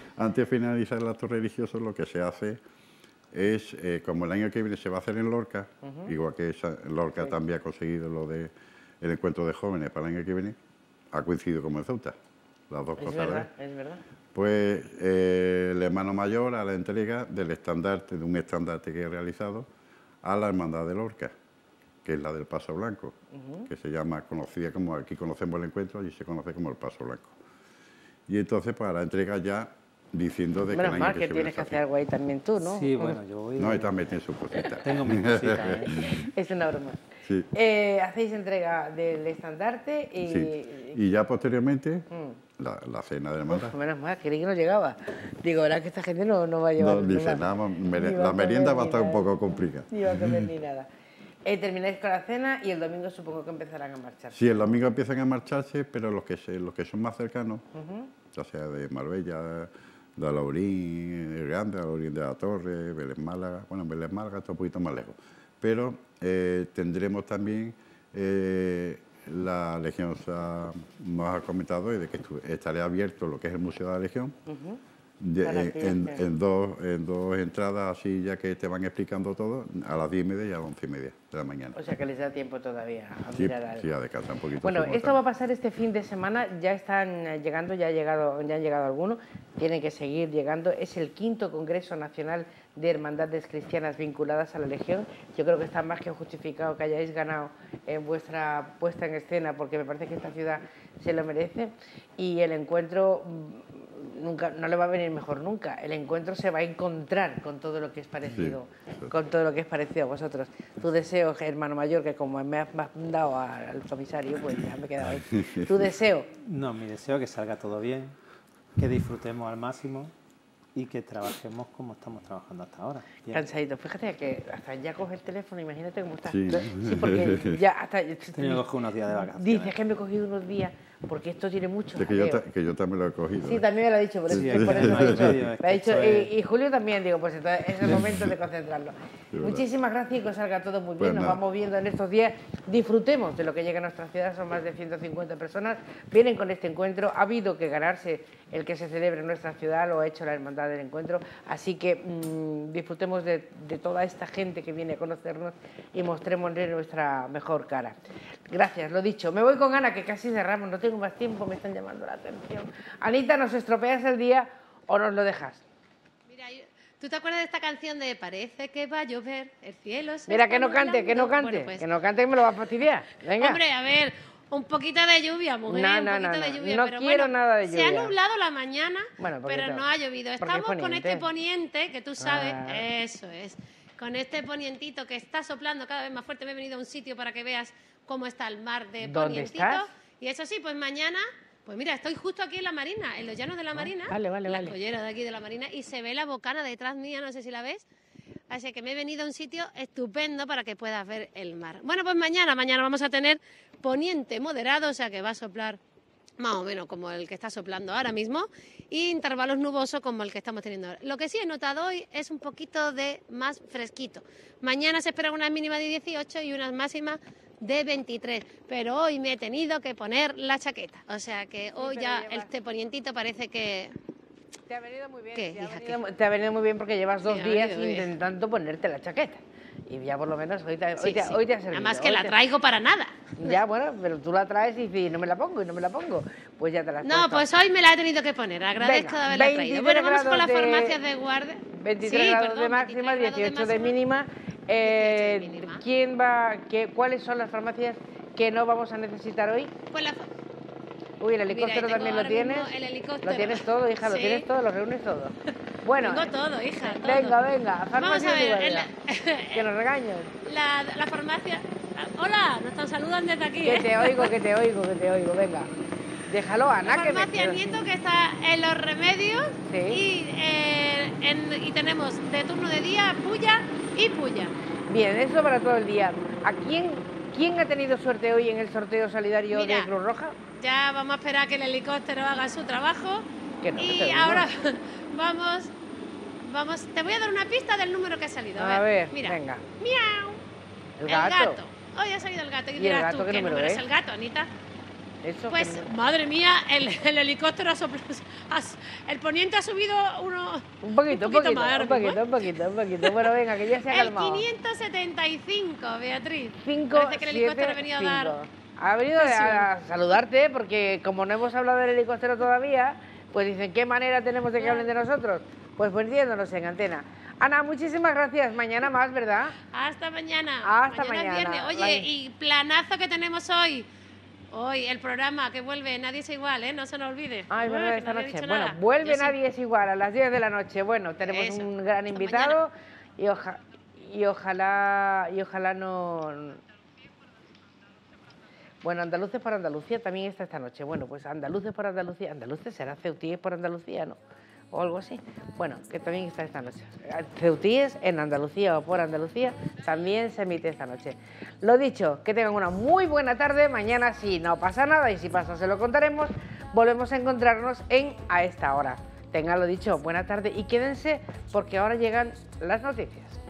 lo que se hace es, como el año que viene se va a hacer en Lorca, igual que Lorca también ha conseguido lo del encuentro de jóvenes para el año que viene, ha coincidido como en Ceuta, las dos cosas a la vez. Es verdad. Pues el hermano mayor a la entrega del estandarte, de un estandarte que he realizado, a la Hermandad de Lorca, que es la del Paso Blanco, que se llama, conocida como, aquí conocemos el encuentro, allí se conoce como el Paso Blanco. Y entonces para la entrega ya diciendo de que menos mal que tienes que hacer algo ahí también tú, ¿no? Sí, bueno, yo voy... No, y también tiene su cosita. Tengo mis cositas, Es una broma. Sí. Hacéis entrega del estandarte y... Sí. Y ya posteriormente, la cena de hermandad. Uf, menos mal, creí que no llegaba. Digo, ¿verdad que esta gente no va a llevar? No, dice nada, la merienda va a estar un poco complicada. Ni va a comer ni nada. Termináis con la cena y el domingo supongo que empezarán a marcharse. Sí, el domingo empiezan a marcharse, pero los que son más cercanos, ya sea de Marbella, de Alaurín, el Grande, Alaurín de la Torre, Vélez Málaga, bueno, Vélez Málaga está un poquito más lejos, pero tendremos también la Legión, nos ha comentado de que estaré abierto lo que es el Museo de la Legión, en dos entradas así ya que te van explicando todo, a las 10:30 y a las 11:30 de la mañana. O sea que les da tiempo todavía a Sí, mirar algo. sí, a descansar un poquito. Bueno, esto va a pasar este fin de semana, ya están llegando, ya han llegado algunos, tienen que seguir llegando. Es el 5º Congreso Nacional de Hermandades Cristianas vinculadas a la Legión. Yo creo que está más que justificado que hayáis ganado en vuestra puesta en escena, porque me parece que esta ciudad se lo merece. Y el encuentro nunca, no le va a venir mejor nunca. El encuentro se va a encontrar con todo lo que es parecido, con todo lo que es parecido a vosotros. Tu deseo, hermano mayor, que como me has dado al comisario, pues ya me he quedado ahí. Tu deseo. No, mi deseo es que salga todo bien, que disfrutemos al máximo y que trabajemos como estamos trabajando hasta ahora. Cansadito. Fíjate que hasta ya coge el teléfono, imagínate cómo estás. Sí. Sí, porque ya hasta... Tenía que coger unos días de vacaciones. Dices que me he cogido unos días porque esto tiene mucho jaleo. Que yo también lo he cogido. Sí, también me lo ha dicho, por eso, Sí, por eso me ha dicho. Y Julio también, digo, pues entonces es el momento de concentrarlo. Muchísimas gracias y que os salga todo muy bien. Pues Nos nada. vamos viendo en estos días. Disfrutemos de lo que llega a nuestra ciudad, son más de 150 personas. Vienen con este encuentro. Ha habido que ganarse el que se celebre en nuestra ciudad, lo ha hecho la Hermandad del Encuentro. Así que disfrutemos de toda esta gente que viene a conocernos y mostrémosle nuestra mejor cara. Gracias, lo dicho. Me voy con Ana, que casi cerramos, no tengo más tiempo, me están llamando la atención. Anita, ¿nos estropeas el día o nos lo dejas? Mira, ¿tú te acuerdas de esta canción de Parece que va a llover, el cielo se Mira, está que no cante, que no nublando? cante, Bueno, pues, que no cante, que me lo va a fastidiar. Venga. hombre, a ver, un poquito de lluvia, mujer, No, un no, poquito no, de no. lluvia. No pero quiero bueno, nada de se ha lluvia. nublado la mañana, Bueno, pero poquito. no ha llovido. Porque Estamos es con este poniente. poniente, que tú sabes, Ah. eso es, con este ponientito que está soplando cada vez más fuerte. Me he venido a un sitio para que veas cómo está el mar de ¿Dónde ponientito. estás? Y eso sí, pues mañana... Pues mira, estoy justo aquí en la Marina, en los llanos de la Marina, vale, la vale. collera de aquí de la Marina, y se ve la bocana detrás mía, no sé si la ves. Así que me he venido a un sitio estupendo para que puedas ver el mar. Bueno, pues mañana vamos a tener poniente moderado, o sea que va a soplar más o menos como el que está soplando ahora mismo, y intervalos nubosos como el que estamos teniendo ahora. Lo que sí he notado hoy es un poquito de más fresquito. Mañana se espera unas mínimas de 18 y unas máximas de 23, pero hoy me he tenido que poner la chaqueta, o sea que hoy ya este ponientito parece que... Te ha venido muy bien. ¿Qué, hija, Te ha venido muy bien porque llevas 2 Sí, ha días venido bien. intentando ponerte la chaqueta. Y ya por lo menos hoy te ha Sí, sí. servido. Además que hoy la te- traigo para nada. Ya, bueno, pero tú la traes y dices, no me la pongo, y no me la pongo. Pues ya te la has No, puesto. pues hoy me la he tenido que poner, agradezco Venga, de haberla 23 traído. Bueno, vamos con las grados de- farmacias de guardia. 23 Sí, grados perdón, de máxima, 23 grados 18 de mínima. ¿Quién va, ¿Cuáles son las farmacias que no vamos a necesitar hoy? Pues la... Uy, el helicóptero Mira, también lo ahora tienes. mismo el helicóptero. Lo tienes todo, hija, lo Sí. tienes todo, lo reúnes todo. Bueno, Tengo todo, hija, todo. venga, venga, Vamos farmacia a de ver, guardia. Que nos regañen. la farmacia... Hola, nos están saludando desde aquí, Que ¿eh? te oigo, que te oigo, que te oigo, venga. Déjalo, Ana, La que me farmacia Nieto, que está en Los Remedios, Sí. y tenemos de turno de día Puya y Puya. Bien, eso para todo el día. ¿A quién ha tenido suerte hoy en el sorteo solidario Mira, de Cruz Roja? Ya vamos a esperar a que el helicóptero haga su trabajo. Que no, que Y te digo. ahora vamos, te voy a dar una pista del número que ha salido. A ver, mira. venga. Miau. El gato. Hoy ha salido el gato. Y ¿Y el dirás gato tú, qué ¿qué número número es es? el gato, Anita? Eso, Pues, que no- madre mía, el helicóptero ha soplado. El poniente ha subido un poquito, más ahora un mismo, ¿eh? poquito. Bueno, venga, que ya se ha El calmado. 575, Beatriz. 5, Parece que el helicóptero ha venido a dar... Ha venido presión. a saludarte porque como no hemos hablado del helicóptero todavía, pues dicen, ¿qué manera tenemos de que hablen de nosotros? Pues poniéndonos en antena. Ana, muchísimas gracias. Mañana más, ¿verdad? Hasta mañana. Hasta mañana. Es viernes. Oye, y planazo que tenemos hoy. Hoy el programa que vuelve Nadie es igual, ¿eh? No se nos olvide. Ah, es verdad, esta noche. Bueno, vuelve Nadie es igual a las 10 de la noche. Bueno, tenemos un gran invitado y ojalá no... Bueno, Andaluces por Andalucía también está esta noche. Bueno, pues Andaluces por Andalucía. Andaluces será Ceutíes por Andalucía, ¿no? O algo así. Bueno, que también está esta noche. Ceutíes en Andalucía o por Andalucía también se emite esta noche. Lo dicho, que tengan una muy buena tarde. Mañana, si no pasa nada y si pasa se lo contaremos, volvemos a encontrarnos A Esta Hora. Tengan lo dicho, buena tarde y quédense porque ahora llegan las noticias.